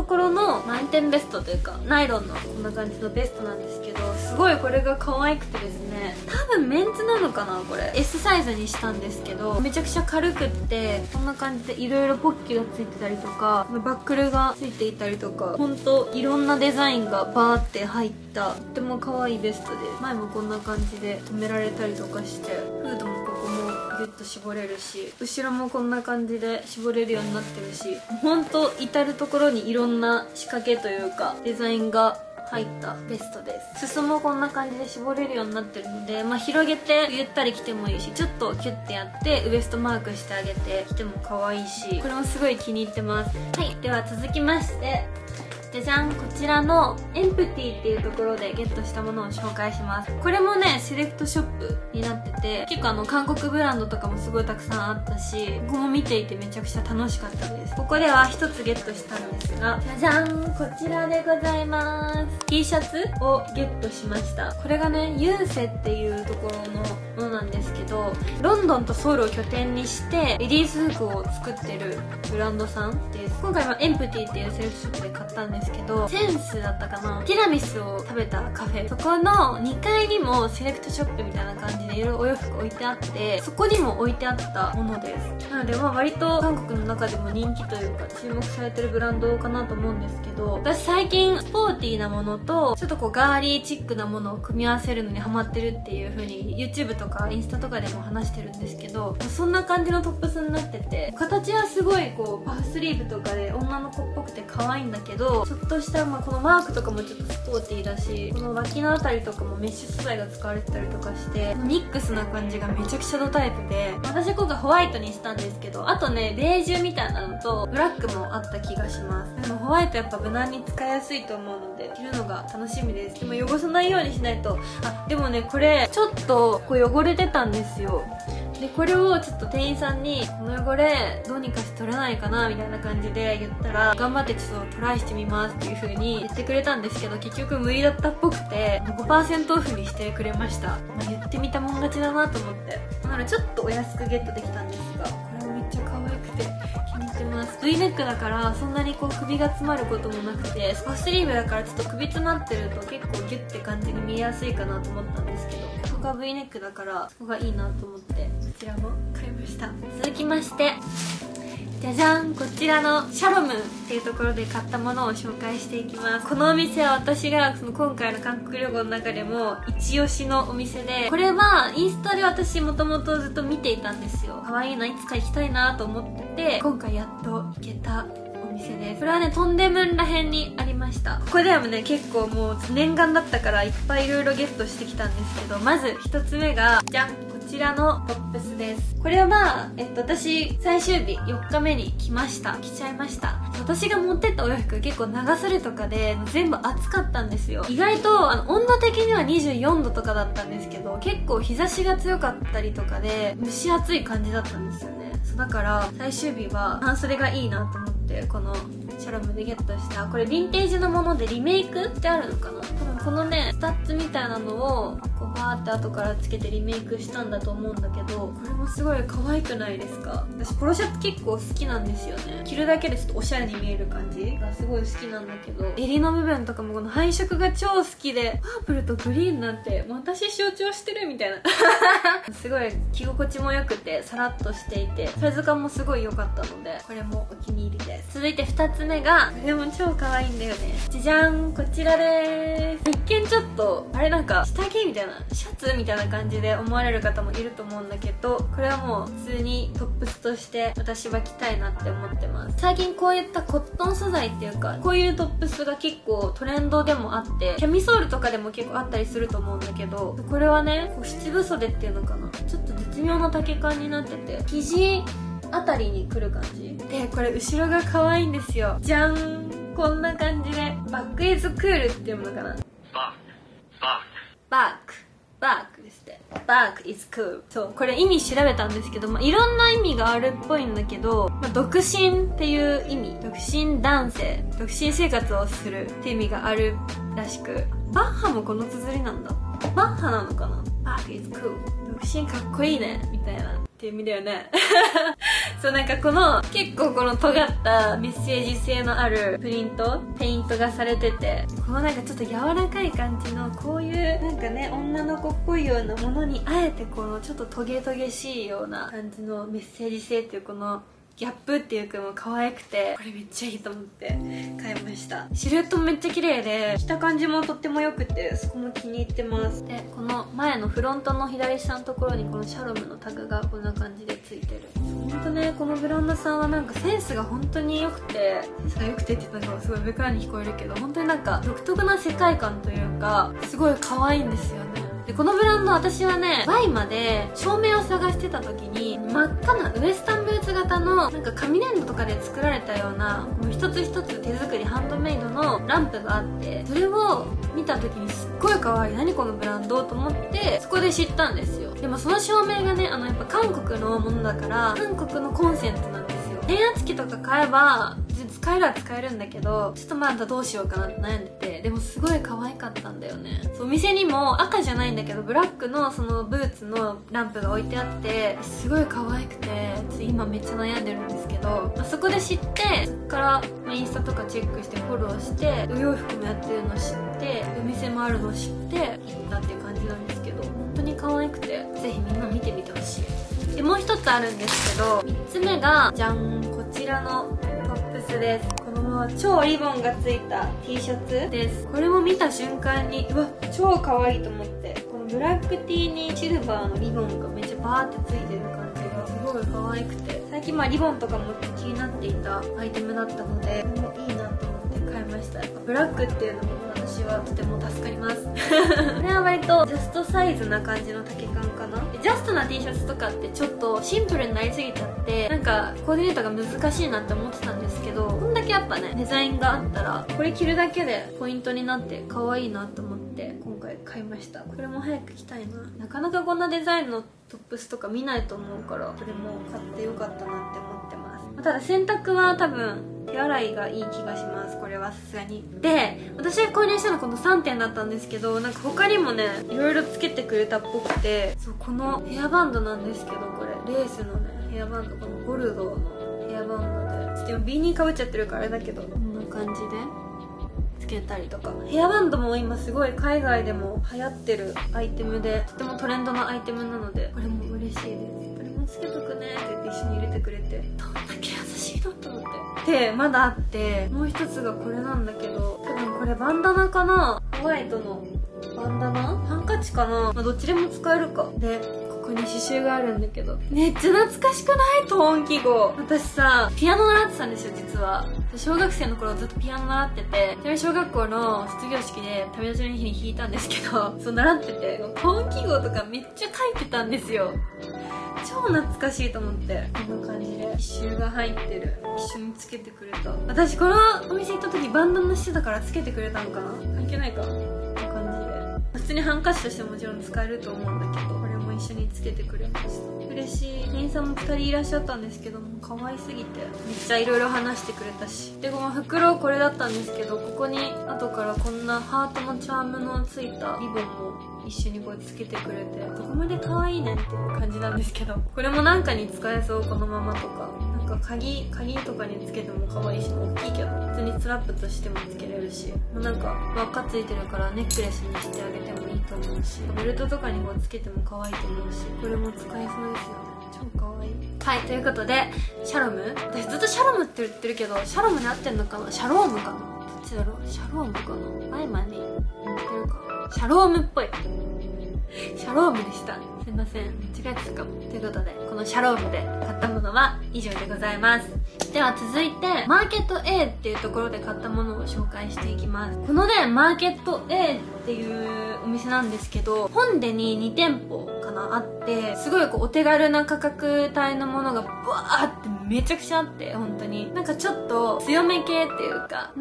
ころのマウンテンベストというかナイロンのこんな感じのベストなんですけど、すごいこれが可愛くてですね、多分メンズなのかなこれ。 エス サイズにしたんですけど、めちゃくちゃ軽くってこんな感じでいろいろポッキがついてたりとかバックルがついていたりとか、ほんといろんなデザインがバーって入ったとっても可愛いベストで、前もこんな感じで留められたりとかして、フードもここもギュッと絞れるし、後ろもこんな感じで絞れるようになってるし、ほんと至る所にいろんな仕掛けというかデザインが入ったベストです。裾もこんな感じで絞れるようになってるので、まあ、広げてゆったり着てもいいし、ちょっとキュッてやってウエストマークしてあげて着ても可愛いし、これもすごい気に入ってます。はい、では続きまして、じゃじゃん、こちらのエンプティっていうところでゲットしたものを紹介します。これもねセレクトショップになってて、結構あの韓国ブランドとかもすごいたくさんあったし、ここも見ていてめちゃくちゃ楽しかったです。ここでは一つゲットしたんですが、じゃじゃん、こちらでございます。 T シャツをゲットしました。これがねユーセっていうところのものなんですけど、ロンドンとソウルを拠点にしてレディース服を作ってるブランドさんです。今回はエンプティっていうセレクトショップで買ったんですですけど、センスだったかな、ティラミスを食べたカフェ、そこのにかいにもセレクトショップみたいな感じでいろいろお洋服置いてあって、そこにも置いてあったものです。なのでまあ割と韓国の中でも人気というか注目されてるブランドかなと思うんですけど、私最近スポーティーなものとちょっとこうガーリーチックなものを組み合わせるのにハマってるっていう風に YouTube とかインスタとかでも話してるんですけど、そんな感じのトップスになってて、形はすごいこうパフスリーブとかで女の子っぽくて可愛いんだけど、ちょっとした、まあ、このマークとかもちょっとスポーティーだし、この脇のあたりとかもメッシュ素材が使われてたりとかして、ミックスな感じがめちゃくちゃドタイプで、私今回ホワイトにしたんですけど、あとねベージュみたいなのとブラックもあった気がします。でもホワイトやっぱ無難に使いやすいと思うので着るのが楽しみです。でも汚さないようにしないと。あ、でもねこれちょっとこう汚れてたんですよ。でこれをちょっと店員さんにこの汚れどうにかして取れないかなみたいな感じで言ったら、頑張ってちょっとトライしてみますっていう風に言ってくれたんですけど、結局無理だったっぽくて ごパーセント オフにしてくれました。まあ、言ってみたもん勝ちだなと思って、なのでちょっとお安くゲットできたんですが、これもめっちゃ可愛くて気に入ってます。 V ネックだからそんなにこう首が詰まることもなくて、パフスリーブだからちょっと首詰まってると結構ギュッて感じに見えやすいかなと思ったんですけど、ここが V ネックだからそこがいいなと思ってこちらも買いました。続きまして、じゃじゃん、こちらのシャロムっていうところで買ったものを紹介していきます。このお店は私がその今回の韓国旅行の中でも一押しのお店で、これはインスタで私もともとずっと見ていたんですよ。可愛いな、いつか行きたいなと思ってて、今回やっと行けたお店です。これはねトンデムンら辺にありました。ここではね結構もう念願だったからいっぱいいろいろゲットしてきたんですけど、まずひとつめがじゃん、こちらのトップスです。これはまあ、えっと、私最終日よっかめに来ました。来ちゃいました。私が持ってったお洋服結構長袖とかで全部暑かったんですよ。意外とあの温度的にはにじゅうよんどとかだったんですけど、結構日差しが強かったりとかで蒸し暑い感じだったんですよね。そうだから最終日は半袖がいいなと思ってこのシャロムでゲットした、これヴィンテージのものでリメイクってあるのかな、多分このねスタッツみたいなのをこうバーって後からつけてリメイクしたんだと思うんだけど、これもすごい可愛くないですか？私ポロシャツ結構好きなんですよね。着るだけでちょっとおしゃれに見える感じがすごい好きなんだけど、襟の部分とかもこの配色が超好きで、パープルとグリーンなんて私象徴してるみたいなすごい着心地も良くてさらっとしていてサイズ感もすごい良かったので、これもお気に入りです。続いてふたつめが、これも超可愛いんだよね。じじゃん、こちらでーす。一見ちょっとあれなんか下着みたいな、シャツみたいな感じで思われる方もいると思うんだけど、これはもう普通にトップスとして私は着たいなって思ってます。最近こういったコットン素材っていうか、こういうトップスが結構トレンドでもあって、キャミソールとかでも結構あったりすると思うんだけど、これはねこう七分袖っていうのかな、ちょっと絶妙な丈感になってて肘あたりに来る感じで、これ後ろが可愛いんですよ。じゃん、こんな感じでバックイズクールっていうのかな、バックバックバックですね。バック is cool。 そう、これ意味調べたんですけど、まあ、いろんな意味があるっぽいんだけど、まあ、独身っていう意味、独身男性、独身生活をするっていう意味があるらしく、バッハもこの綴りなんだ。バッハなのかな。 あ、it's cool 独身かっこいいねみたいなっていう意味だよねそう、なんかこの結構この尖ったメッセージ性のあるプリントペイントがされてて、このなんかちょっと柔らかい感じのこういうなんかね女の子っぽいようなものにあえてこのちょっとトゲトゲしいような感じのメッセージ性っていうこのギャップっていうかも可愛くて、これめっちゃいいと思って買いました。シルエットもめっちゃ綺麗で着た感じもとっても良くて、そこも気に入ってます。でこの前のフロントの左下のところにこのシャロムのタグがこんな感じでついてる。ほんとね、このブランドさんはなんかセンスが本当に良くて、センスが良くてって言ったらすごい上からに聞こえるけど、本当になんか独特な世界観というかすごい可愛いんですよね。でこのブランド、私はねワイマで照明を探してた時に真っ赤なウエスタンブーツ型のなんか紙粘土とかで作られたようなもう一つ一つ手作りハンドメイドのランプがあって、それを見た時にすっごい可愛い、何このブランドと思ってそこで知ったんですよ。でもその照明がね、あのやっぱ韓国のものだから韓国のコンセントなんですよ。変圧器とか買えば使えるは使えるんだけど、ちょっとまだどうしようかなって悩んでて、でもすごい可愛かったんだよね。そう、お店にも赤じゃないんだけどブラックのそのブーツのランプが置いてあってすごい可愛くて、今めっちゃ悩んでるんですけど、まあ、そこで知って、そこから、まあ、インスタとかチェックしてフォローして、お洋服もやってるの知ってお店もあるの知って行ったっていう感じなんですけど、本当に可愛くてぜひみんな見てみてほしい。でもう一つあるんですけど、みっつめがじゃん、こちらのトップスです。このまま超リボンがついた T シャツです。これも見た瞬間にうわ超可愛いと思って、このブラック T にシルバーのリボンがめっちゃバーってついてる感じがすごい可愛くて、最近まあリボンとかも気になっていたアイテムだったので、これもいいなと思って買いました。ブラックっていうのも私はとても助かりますこれは割とジャストサイズな感じの丈感かな。ジャストな T シャツとかってちょっとシンプルになりすぎちゃってなんかコーディネートが難しいなって思ってたんですけど、こんだけやっぱねデザインがあったらこれ着るだけでポイントになって可愛いなと思って今回買いました。これも早く着たいな。なかなかこんなデザインのトップスとか見ないと思うから、これも買ってよかったなって思ってます。ただ洗濯は多分手洗いがいい気がします。これはさすがに。で私が購入したのはこのさんてんだったんですけど、なんか他にもねいろいろつけてくれたっぽくて、そうこのヘアバンドなんですけど、これレースのねヘアバンド、このゴルドーのヘアバンドでちょっと今ビーニーかぶっちゃってるからあれだけど、こんな感じでつけたりとか、ヘアバンドも今すごい海外でも流行ってるアイテムでとてもトレンドのアイテムなので、これも嬉しいです。これもつけとくねって言って一緒に入れてくれて、どんだけ優しいのと思って。でまだあって、もう一つがこれなんだけど、多分これバンダナかな、ホワイトのバンダナハンカチかな、まあ、どっちでも使えるか。でここに刺繍があるんだけど、めっちゃ懐かしくない？トーン記号。私さピアノ習ってたんですよ実は。小学生の頃ずっとピアノ習ってて、それ小学校の卒業式で旅立ちの日に弾いたんですけど、そう習っててトーン記号とかめっちゃ書いてたんですよ。超懐かしいと思って、こんな感じで刺繍が入ってる、一緒につけてくれた。私このお店行った時バンドのしてたからつけてくれたのかな、関係ないか、こんな感じで普通にハンカチとしてもちろん使えると思うんだけど、これも一緒につけてくれました。嬉しい。店員さんもふたりいらっしゃったんですけども、可愛すぎてめっちゃいろいろ話してくれたし、でこの袋これだったんですけど、ここに後からこんなハートのチャームのついたリボンも一緒にこうつけてくれて、どこまで可愛いねっていう感じなんですけど、これもなんかに使えそう、このままとか、なんか鍵鍵とかにつけても可愛いし、大きいけど普通にスラップとしてもつけれるし、もうなんか輪っかついてるからネックレスにしてあげてもいいと思うし、ベルトとかにこうつけても可愛いと思うし、これも使えそうですよね。超可愛い。はい、ということでシャロム、私ずっとシャロムって言ってるけど、シャロムに合ってんのかな、シャロームかな、どっちだろう、シャロームかな、前まで言ってるか、シャロームっぽい、シャロームでした。すいません、間違えてたかも。ということでこのシャロームで買ったものは以上でございます。では続いてマーケット A っていうところで買ったものを紹介していきます。このねマーケット A っていうお店なんですけど、本でににてんぽかなあって、すごいこうお手軽な価格帯のものがバーってめちゃくちゃあって、本当になんかちょっと強め系っていうかな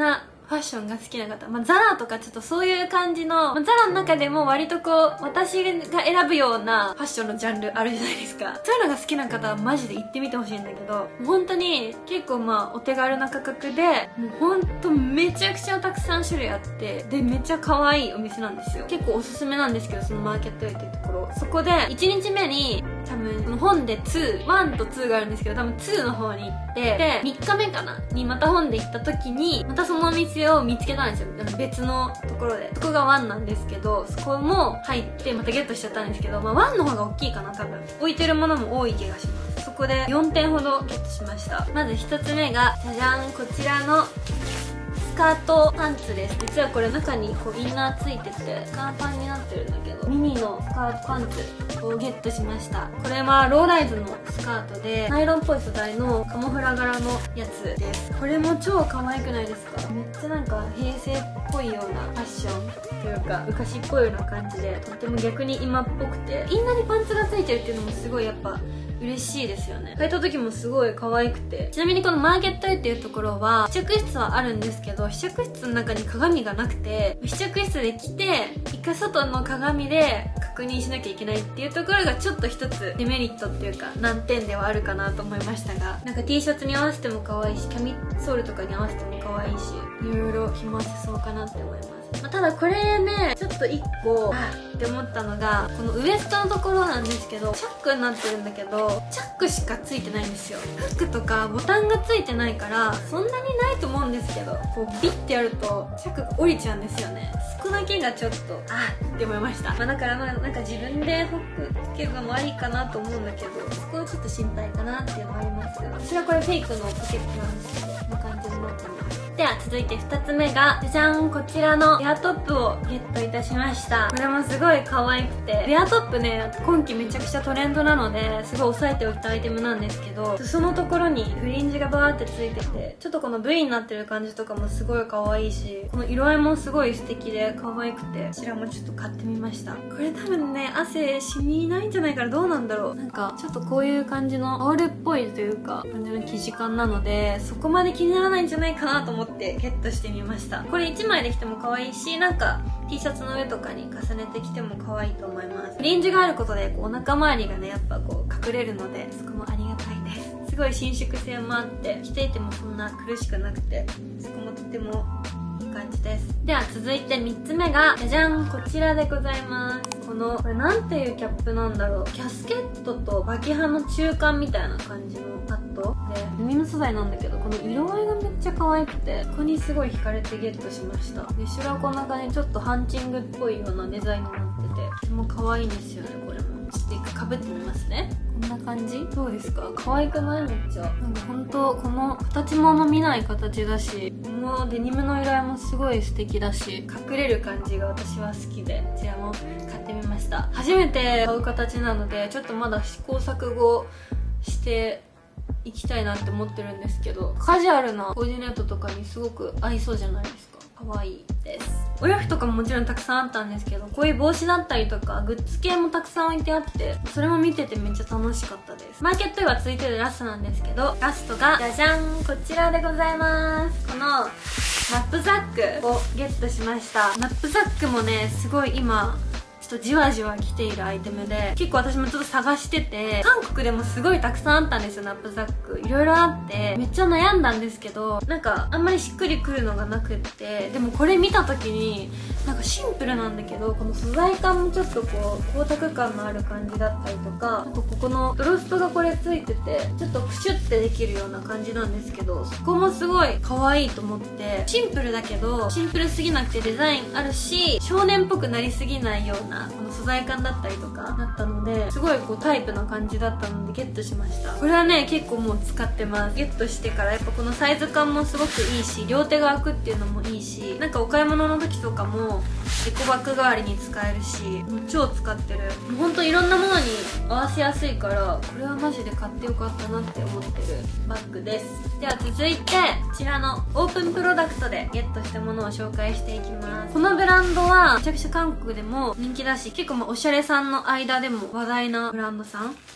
ファッションが好きな方、まあ、ザラとかちょっとそういう感じの、まあ、ザラの中でも割とこう私が選ぶようなファッションのジャンルあるじゃないですか。そういうのが好きな方はマジで行ってみてほしいんだけど、本当に結構まあお手軽な価格で、もう本当めちゃくちゃたくさん種類あって、でめっちゃ可愛いお店なんですよ。結構おすすめなんですけど、そのマーケットウェイっていうところ、そこでいちにちめに多分本でに、ワンとツーがあるんですけど、多分ツーの方に行って、でみっかめかなにまた本で行った時にまたそのお店を見つけたんですよ。別のところで、そこがワンなんですけど、そこも入ってまたゲットしちゃったんですけど、まあワンの方が大きいかな、多分置いてるものも多い気がします。そこでよんてんほどゲットしました。まずひとつめがじゃじゃん、こちらのスカートパンツです。実はこれ中にこうインナーついててスカーパンになってるんだけど、ミニのスカートパンツをゲットしました。これはローライズのスカートでナイロンっぽい素材のカモフラ柄のやつです。これも超可愛くないですか？めっちゃなんか平成っぽいようなファッションというか昔っぽいような感じで、とっても逆に今っぽくて、インナーにパンツがついてるっていうのもすごいやっぱ嬉しいですよね。履いた時もすごい可愛くて、ちなみにこのマーケットウェイっていうところは試着室はあるんですけど、試着室の中に鏡がなくて、試着室で来て一回外の鏡で確認しなきゃいけないっていうところがちょっと一つデメリットっていうか難点ではあるかなと思いましたが、なんか T シャツに合わせても可愛いし、キャミソールとかに合わせても可愛いし、いろいろ着回せそうかなって思います。まあ、ただこれね、ちょっと一個あって思ったのが、このウエストのところなんですけど、チャックになってるんだけどチャックしかついてないんですよ。フックとかボタンがついてないからそんなにないと思うんですけど、こうビッてやるとチャックが降りちゃうんですよね。そこだけがちょっとあって思いました。まあ、だからまあなんか自分でフックつけるのもありかなと思うんだけど、そこはちょっと心配かなっていうのはありますが、私はこれフェイクのポケットなんですけど、こんな感じになってます。では続いてふたつめがじゃじゃん、こちらのベアトップをゲットいたしました。これもすごい可愛くて、ベアトップね今季めちゃくちゃトレンドなのですごい押さえておきたいアイテムなんですけど、裾のところにフリンジがバーってついてて、ちょっとこの V になってる感じとかもすごい可愛いし、この色合いもすごい素敵で可愛くて、こちらもちょっと買ってみました。これ多分ね汗染みないんじゃないから、どうなんだろう、なんかちょっとこういう感じのオールっぽいというか感じの生地感なので、そこまで気にならないんじゃないかなと思ってゲットしてみました。これいちまいで着ても可愛いし、なんか T シャツの上とかに重ねて着ても可愛いと思います。フリンジがあることでこうお腹周りがねやっぱこう隠れるので、そこもありがたいです。すごい伸縮性もあって着ていてもそんな苦しくなくて、そこもとてもいい感じです。では続いてみっつめがじゃじゃん、こちらでございます。このこれなんていうキャップなんだろう、キャスケットとバキハの中間みたいな感じのハットで、ルミの素材なんだけど、この色合いがめっちゃ可愛くて、ここにすごい惹かれてゲットしました。で後ろはこんな感じでちょっとハンチングっぽいようなデザインになってて、とても可愛いんですよね。これもちょっと一回かぶってみますね。こんな感じどうですか？可愛くない？めっちゃなんか本当この形もの見ない形だし、このデニムの色合いもすごい素敵だし、隠れる感じが私は好きで、こちらも買ってみました。初めて買う形なのでちょっとまだ試行錯誤していきたいなって思ってるんですけど、カジュアルなコーディネートとかにすごく合いそうじゃないですか。可愛いです。お洋服とかももちろんたくさんあったんですけど、こういう帽子だったりとかグッズ系もたくさん置いてあって、それも見ててめっちゃ楽しかったです。マーケットでは続いてるラストなんですけど、ラストがじゃじゃん、こちらでございます。このナップザックをゲットしました。ナップザックもねすごい今ちょっとじわじわ来ているアイテムで、結構私もちょっと探してて、韓国でもすごいたくさんあったんですよ、ナップザック。いろいろあってめっちゃ悩んだんですけど、なんかあんまりしっくりくるのがなくって、でもこれ見た時になんかシンプルなんだけど、この素材感もちょっとこう光沢感のある感じだったりとか、あとここのドロストがこれついててちょっとプシュってできるような感じなんですけど、そこもすごい可愛いと思って、シンプルだけどシンプルすぎなくてデザインあるし、少年っぽくなりすぎないようなこの素材感だったりとかだったので、すごいこうタイプな感じだったのでゲットしました。これはね結構もう使ってます。ゲットしてからやっぱこのサイズ感もすごくいいし、両手が開くっていうのもいいし、なんかお買い物の時とかもエコバッグ代わりに使えるし、もう超使ってる。もうほんといろんなものに合わせやすいから、これはマジで買ってよかったなって思ってるバッグです。では続いてこちらのオープンプロダクトでゲットしたものを紹介していきます。このブランドはめちゃくちゃ韓国でも人気だし、結構まあおしゃれさんの間でも話題なブランドさん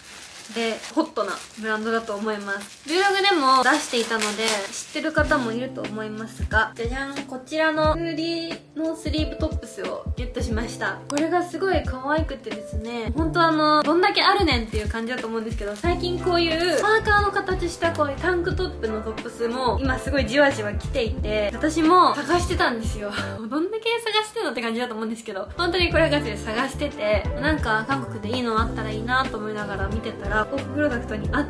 でホットなブランドだと思います。 Vlog でも出していたので知ってる方もいると思いますが、じゃじゃん、こちらのフーディーノースリーブトップスをゲットしました。これがすごい可愛くてですね、本当あのどんだけあるねんっていう感じだと思うんですけど、最近こういうパーカーの形したこういうタンクトップのトップスも今すごいじわじわ来ていて、私も探してたんですよどんだけ探してんのって感じだと思うんですけど、本当にこれガチで探してて、なんか韓国でいいのあったらいいなと思いながら見てたらコーププロダクトにあって、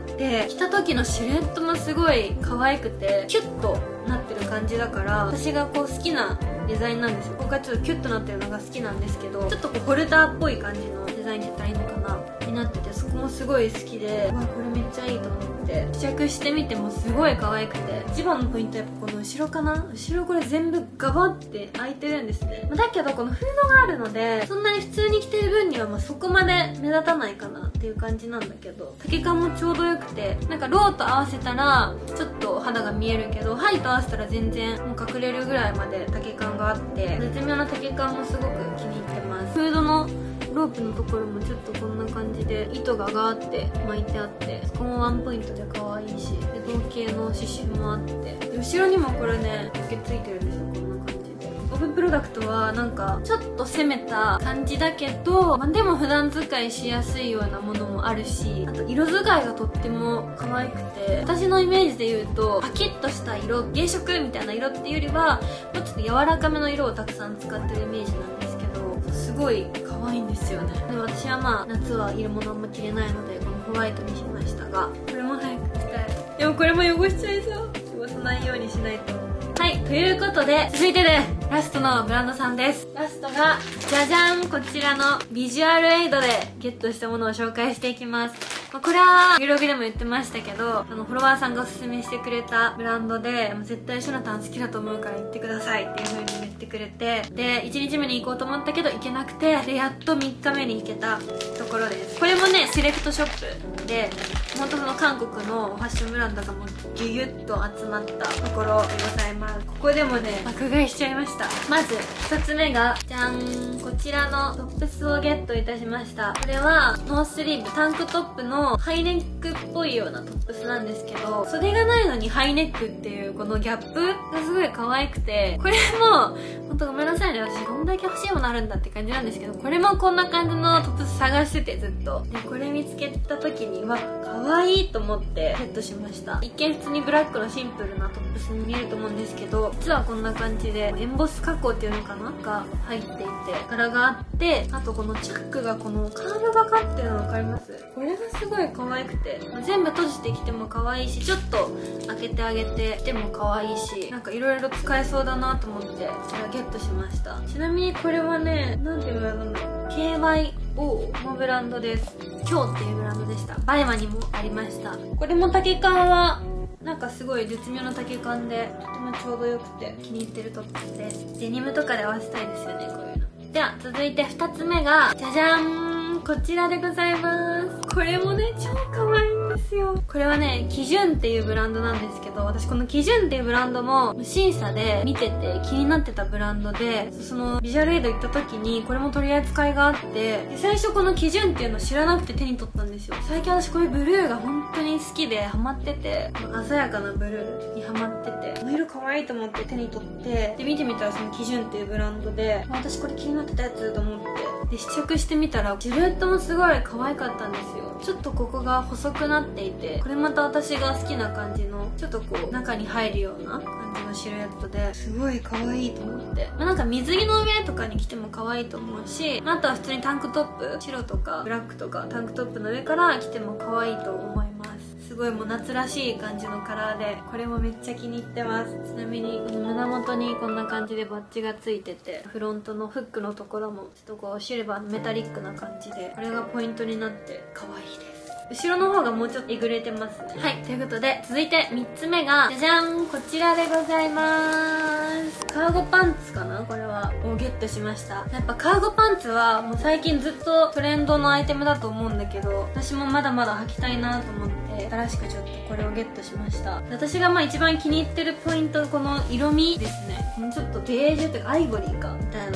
着た時のシルエットもすごい可愛くてキュッとなってる感じだから、私がこう好きなデザインなんですよ。ここがちょっとキュッとなってるのが好きなんですけど、ちょっとこうホルダーっぽい感じのデザインって言ったらいいのかなになってて、そこもすごい好きで、うわこれめっちゃいいと思って試着してみてもすごい可愛くて、一番のポイントはやっぱこの後ろかな。後ろこれ全部ガバって開いてるんですね。だけどこのフードがあるので、そんなに普通に着てる分にはまあそこまで目立たないかなっていう感じなんだけど、丈感もちょうどよくて、なんかローと合わせたらちょっと肌が見えるけど、ハイと合わせたら全然もう隠れるぐらいまで丈感があって、絶妙な丈感もすごく気に入ってます。フードのロープのところもちょっとこんな感じで糸がガーって巻いてあって、そこもワンポイントで可愛いし、で同系の刺繍もあって、後ろにもこれね受けついてるんですよ。こんな感じでオブプロダクトはなんかちょっと攻めた感じだけど、まあ、でも普段使いしやすいようなものもあるし、あと色使いがとっても可愛くて、私のイメージで言うとパキッとした色、原色みたいな色っていうよりはもうちょっと柔らかめの色をたくさん使ってるイメージなんですけど、すごい可愛いんですよね。でも私はまあ夏は色物あんま着れないのでこのホワイトにしましたが、これも早く着たい。でもこれも汚しちゃいそう。汚さないようにしないと。はい、ということで続いてでラストのブランドさんです。ラストがじゃじゃん、こちらのビジュアルエイドでゲットしたものを紹介していきます。まあ、これは Vlog でも言ってましたけど、あのフォロワーさんがおすすめしてくれたブランドで、絶対ショナタン好きだと思うから行ってくださいっていう風に言ってくれて、でいちにちめに行こうと思ったけど行けなくて、でやっとみっかめに行けたところです。これもねセレクトショップで、本当その韓国のファッションブランドがもうギュギュッと集まったところでございます。ここでもね爆買いしちゃいました。まずふたつめがじゃん、こちらのトップスをゲットいたしました。これはノースリーブタンクトップのハイネックっぽいようなトップスなんですけど、袖がないのにハイネックっていうこのギャップがすごい可愛くて、これもほんとごめんなさいね、私どんだけ欲しいものあるんだって感じなんですけど、これもこんな感じのトップス探しててずっと、でこれ見つけた時にわ可愛いと思ってゲットしました。一見普通にブラックのシンプルなトップスに見えると思うんですけど、実はこんな感じでエンボス加工っていうのかなが入っていて、柄があって、あとこのチャックがこのカールがかってるの分かります？これがすごい可愛くて、全部閉じてきても可愛いし、ちょっと開けてあげてきても可愛いし、なんかいろいろ使えそうだなと思ってこちらゲットしました。ちなみにこれはね、なんていうブランドなの？ ケーワイオー のブランドです。今日っていうブランドでした。バイマにもありました。これも丈感はなんかすごい絶妙な丈感で、とてもちょうどよくて気に入ってるトップスです。デニムとかで合わせたいですよね、こういうの。では続いてふたつめがじゃじゃーん、こちらでございます。これもね超可愛いんですよ。これはね基準っていうブランドなんですけど、私この基準っていうブランドも審査で見てて気になってたブランドで、そのビジュアルエイド行った時にこれも取り扱いがあって、で最初この基準っていうの知らなくて手に取ったんですよ。最近私こういうブルーが本当に好きでハマってて、鮮やかなブルーにハマってて、この色可愛いと思って手に取って、で見てみたらその基準っていうブランドで、私これ気になってたやつと思って、で試着してみたらシルエットもすごい可愛かったんですよ。ちょっとここが細くなっていて、これまた私が好きな感じのちょっとこう中に入るような感じのシルエットですごい可愛いと思って、まあ、なんか水着の上とかに着ても可愛いと思うし、あとは普通にタンクトップ、白とかブラックとかタンクトップの上から着ても可愛いと思います。すごいもう夏らしい感じのカラーで、これもめっちゃ気に入ってます。ちなみにこの胸元にこんな感じでバッジがついてて、フロントのフックのところもちょっとこうシルバーのメタリックな感じで、これがポイントになって可愛いです。後ろの方がもうちょっとえぐれてますね。はい、ということで続いてみっつめがじゃじゃん、こちらでございます。カーゴパンツかな、これはをゲットしました。やっぱカーゴパンツはもう最近ずっとトレンドのアイテムだと思うんだけど、私もまだまだ履きたいなと思って新しくちょっとこれをゲットしました。私がまあ一番気に入ってるポイント、この色味ですね。このちょっとベージュというかアイボリーかみたいな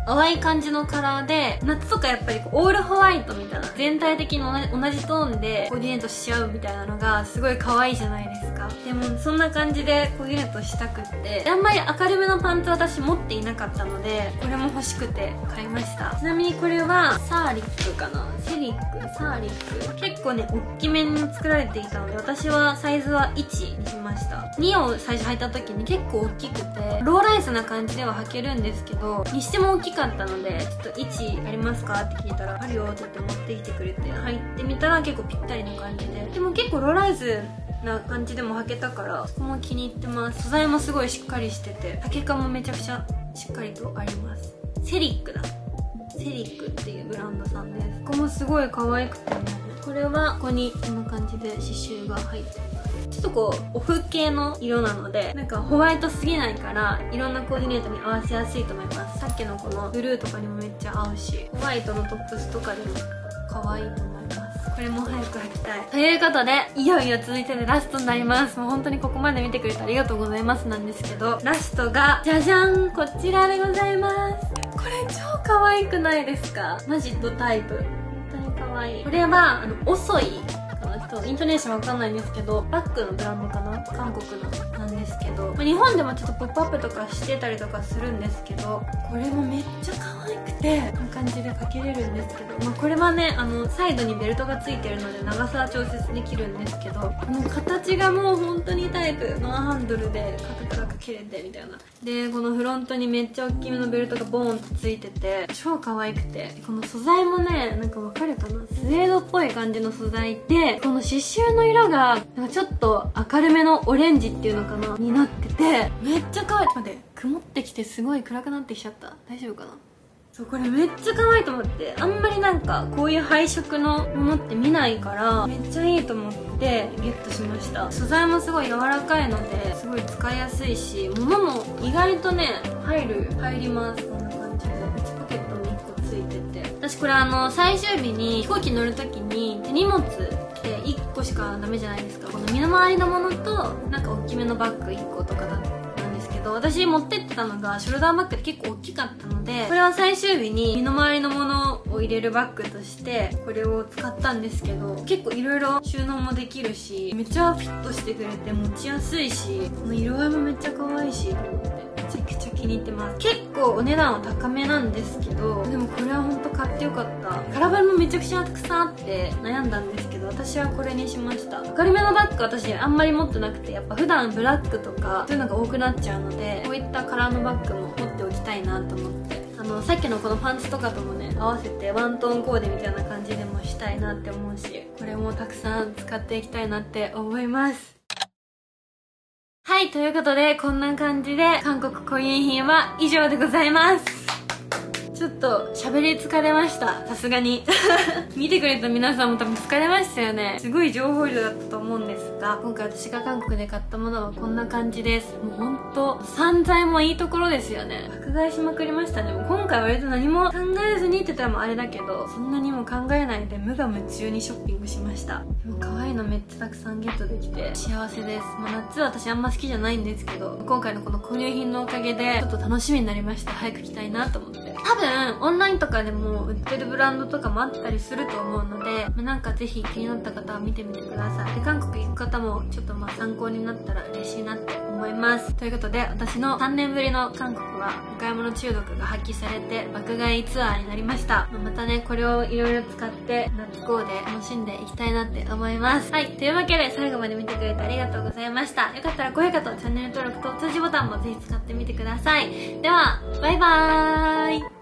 淡い感じのカラーで、夏とかやっぱりこうオールホワイトみたいな、全体的に同じ同じトーンでコーディネートしちゃうみたいなのがすごい可愛いじゃないですか。でもそんな感じでコーディネートしたくって、あんまり明るめのパンツ私持っていなかったので、これも欲しくて買いました。ちなみにこれはサーリックかな、セリック、サーリック、結構ね大きめに作られていたので、私はサイズはいちにしました。にを最初履いた時に結構大きくてローライズな感じでは履けるんですけど、にしても大きかったので、ちょっといちありますかって聞いたら、あるよって言って持ってきてくれて、履いてみたら結構ぴったりの感じで、でも結構ローライズな感じでも履けたから、そこも気に入ってます。素材もすごいしっかりしてて、丈感もめちゃくちゃしっかりとあります。セリックだ、セリックっていうブランドさんです。ここもすごい可愛くてね、これはここにこんな感じで刺繍が入ってます。ちょっとこうオフ系の色なので、なんかホワイトすぎないからいろんなコーディネートに合わせやすいと思います。さっきのこのブルーとかにもめっちゃ合うし、ホワイトのトップスとかでも可愛いと思います。これも早く履きたい。ということで、いよいよ続いてでラストになります。もう本当にここまで見てくれてありがとうございますなんですけど、ラストがじゃじゃん、こちらでございます。これ超可愛くないですか？マジドタイプ、本当に可愛い。これはあの遅いかな、ちょっとイントネーションわかんないんですけど、バッグのブランドかな、韓国のなんですけど、まあ、日本でもちょっとポップアップとかしてたりとかするんですけど、これもめっちゃ可愛くて、こんな感じでかけれるんですけど、まあ、これはね、あのサイドにベルトがついてるので長さは調節できるんですけど、この形がもう本当にタイプ、ノアハンドルで肩からかけれてみたいな。でこのフロントにめっちゃ大きめのベルトがボーンとついてて超可愛くて、この素材もね、なんかわかるかな、スウェードっぽい感じの素材で、この刺繍の色がなんかちょっと明るめのオレンジっていうのかなになってて、めっちゃ可愛い。ちょっと待って、曇ってきてすごい暗くなってきちゃった。大丈夫かな。そう、これめっちゃ可愛いと思って、あんまりなんかこういう配色のものって見ないからめっちゃいいと思ってゲットしました。素材もすごい柔らかいのですごい使いやすいし、物も意外とね入る入ります。こんな感じでポケットもいっこついてて、私これあの最終日に飛行機乗る時に手荷物っていっこしかダメじゃないですか。この身の回りのものとなんか大きめのバッグいっことかだった私持ってってたのがショルダーバッグで結構大きかったので、これは最終日に身の回りのものを入れるバッグとしてこれを使ったんですけど、結構いろいろ収納もできるし、めっちゃフィットしてくれて持ちやすいし、この色合いもめっちゃ可愛いしと思って、めちゃくちゃ気に入ってます。結構お値段は高めなんですけど、でもこれは本当買ってよかった。カラバルもめちゃくちゃたくさんあって悩んだんですけど、私はこれにしました。明るめのバッグ私あんまり持ってなくて、やっぱ普段ブラックとかそういうのが多くなっちゃうので、こういったカラーのバッグも持っておきたいなと思って、あのさっきのこのパンツとかともね合わせてワントーンコーデみたいな感じでもしたいなって思うし、これもたくさん使っていきたいなって思います。はい、ということでこんな感じで韓国固有品は以上でございます。ちょっと喋り疲れました、さすがに見てくれた皆さんも多分疲れましたよね。すごい情報量だったと思うんですが、今回私が韓国で買ったものはこんな感じです。もうほんと散財もいいところですよね。爆買いしまくりましたね。もう今回割と何も考えずにって言ったらもうあれだけど、そんなにも考えないで無我夢中にショッピングしました。でも可愛いのめっちゃたくさんゲットできて幸せです。もう夏は私あんま好きじゃないんですけど、今回のこの購入品のおかげでちょっと楽しみになりました。早く着たいなと思って。多分オンラインとかでも売ってるブランドとかもあったりすると思うので、まあ、なんかぜひ気になった方は見てみてください。で韓国行く方もちょっとまあ参考になったら嬉しいなって思います。ということで私のさんねんぶりの韓国はお買い物中毒が発揮されて爆買いツアーになりました。まあ、またねこれをいろいろ使って夏コーデ楽しんでいきたいなって思います。はい、というわけで最後まで見てくれてありがとうございました。よかったら高評価とチャンネル登録と通知ボタンもぜひ使ってみてください。ではバイバーイ。